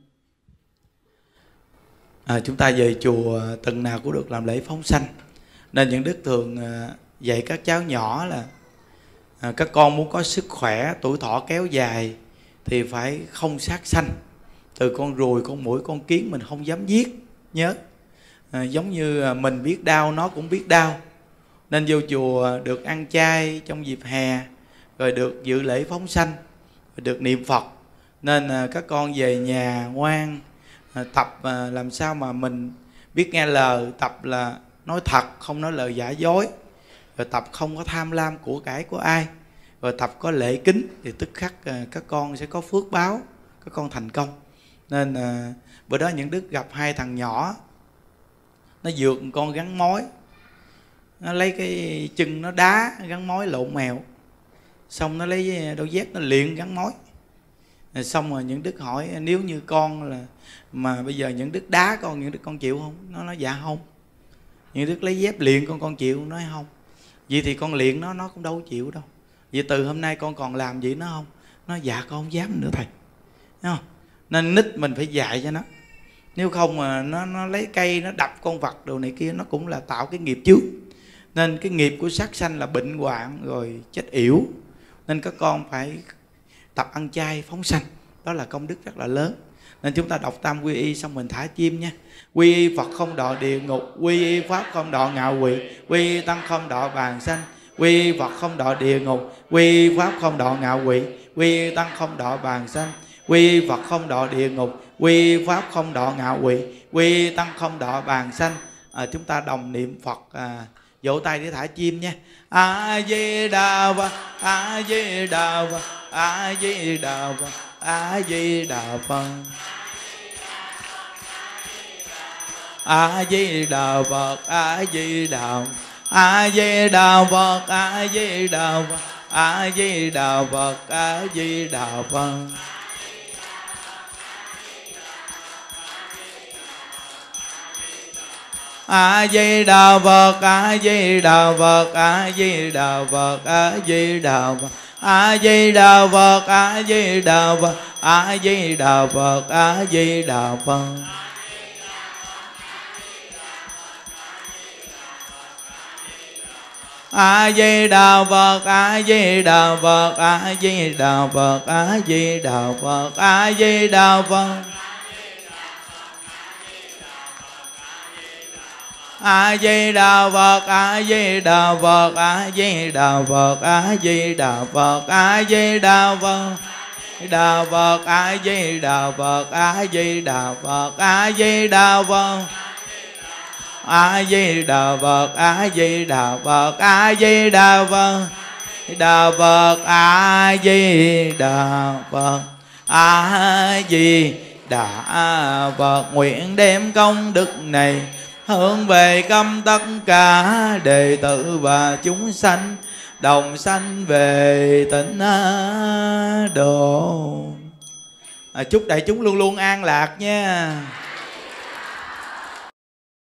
S1: Chúng ta về chùa tuần nào cũng được làm lễ phóng sanh, nên những đức thường dạy các cháu nhỏ là các con muốn có sức khỏe, tuổi thọ kéo dài thì phải không sát sanh. Từ con ruồi, con muỗi, con kiến mình không dám giết. Nhớ giống như mình biết đau, nó cũng biết đau. Nên vô chùa được ăn chay trong dịp hè, rồi được dự lễ phóng sanh, rồi được niệm Phật. Nên các con về nhà ngoan tập làm sao mà mình biết nghe lời, tập là nói thật, không nói lời giả dối, rồi tập không có tham lam của cải của ai, rồi tập có lễ kính, thì tức khắc các con sẽ có phước báo, các con thành công. Nên bữa đó những đức gặp hai thằng nhỏ, nó dược con gắn mối, nó lấy cái chân nó đá gắn mối lộn mèo, xong nó lấy đôi dép nó liền gắn mối. Xong rồi những đức hỏi nếu như con là mà bây giờ những đức đá con, những đức con chịu không? Nó nói dạ không. Những đức lấy dép liền con chịu, nói không. Vậy thì con liền nó cũng đâu chịu đâu. Vậy từ hôm nay con còn làm gì nó không? Nó dạ con không dám nữa thầy. Thấy không? Nên nít mình phải dạy cho nó. Nếu không mà nó lấy cây nó đập con vật đồ này kia, nó cũng là tạo cái nghiệp chướng. Nên cái nghiệp của sát sanh là bệnh hoạn rồi chết yểu. Nên các con phải tập ăn chay phóng sanh, đó là công đức rất là lớn. Nên chúng ta đọc tam quy y xong mình thả chim nha. Quy y Phật không đọa địa ngục, quy y Pháp không đọa ngạ quỷ, quy y Tăng không đọa bàn sanh, quy y Phật không đọa địa ngục, quy y Pháp không đọa ngạ quỷ, quy y Tăng không đọa bàn sanh, quy y Phật không đọa địa ngục, quy y Pháp không đọa ngạ quỷ, quy y Tăng không đọa bàn sanh. Chúng ta đồng niệm Phật, vỗ tay để thả chim nha. A Di Đà Phật, A Di Đà Phật, A Di Đà Phật, A Di Đà Phật. A Di Đà Phật, A Di Đà Phật, A Di Đà Phật, A Di Đà Phật, A Di Đà Phật, A Di Đà Phật. A Di Đà Phật, A Di Đà Phật, A Di Đà Phật, A Di Đà Phật, A Di Đà Phật, A Di Đà Phật, A Di Đà Phật, A Di Đà Phật. A Di Đà Phật, A Di Đà Phật, A Di Đà Phật, A Di Đà Phật, A Di Đà Phật. A Di Đà Phật, A Di Đà Phật, A Di Đà Phật, A Di Đà Phật, A Di Đà Phật. Đà Phật, A Di Đà Phật, A Di Đà Phật, A Di Đà Phật. A Di Đà Phật, A Di Đà Phật, A Di Đà Phật. Đà Phật, A Di Đà Phật, A Di Đà Phật. Nguyện đem công đức này hướng về câm tất cả đệ tử và chúng sanh, đồng sanh về tịnh độ. Chúc đại chúng luôn luôn an lạc nha.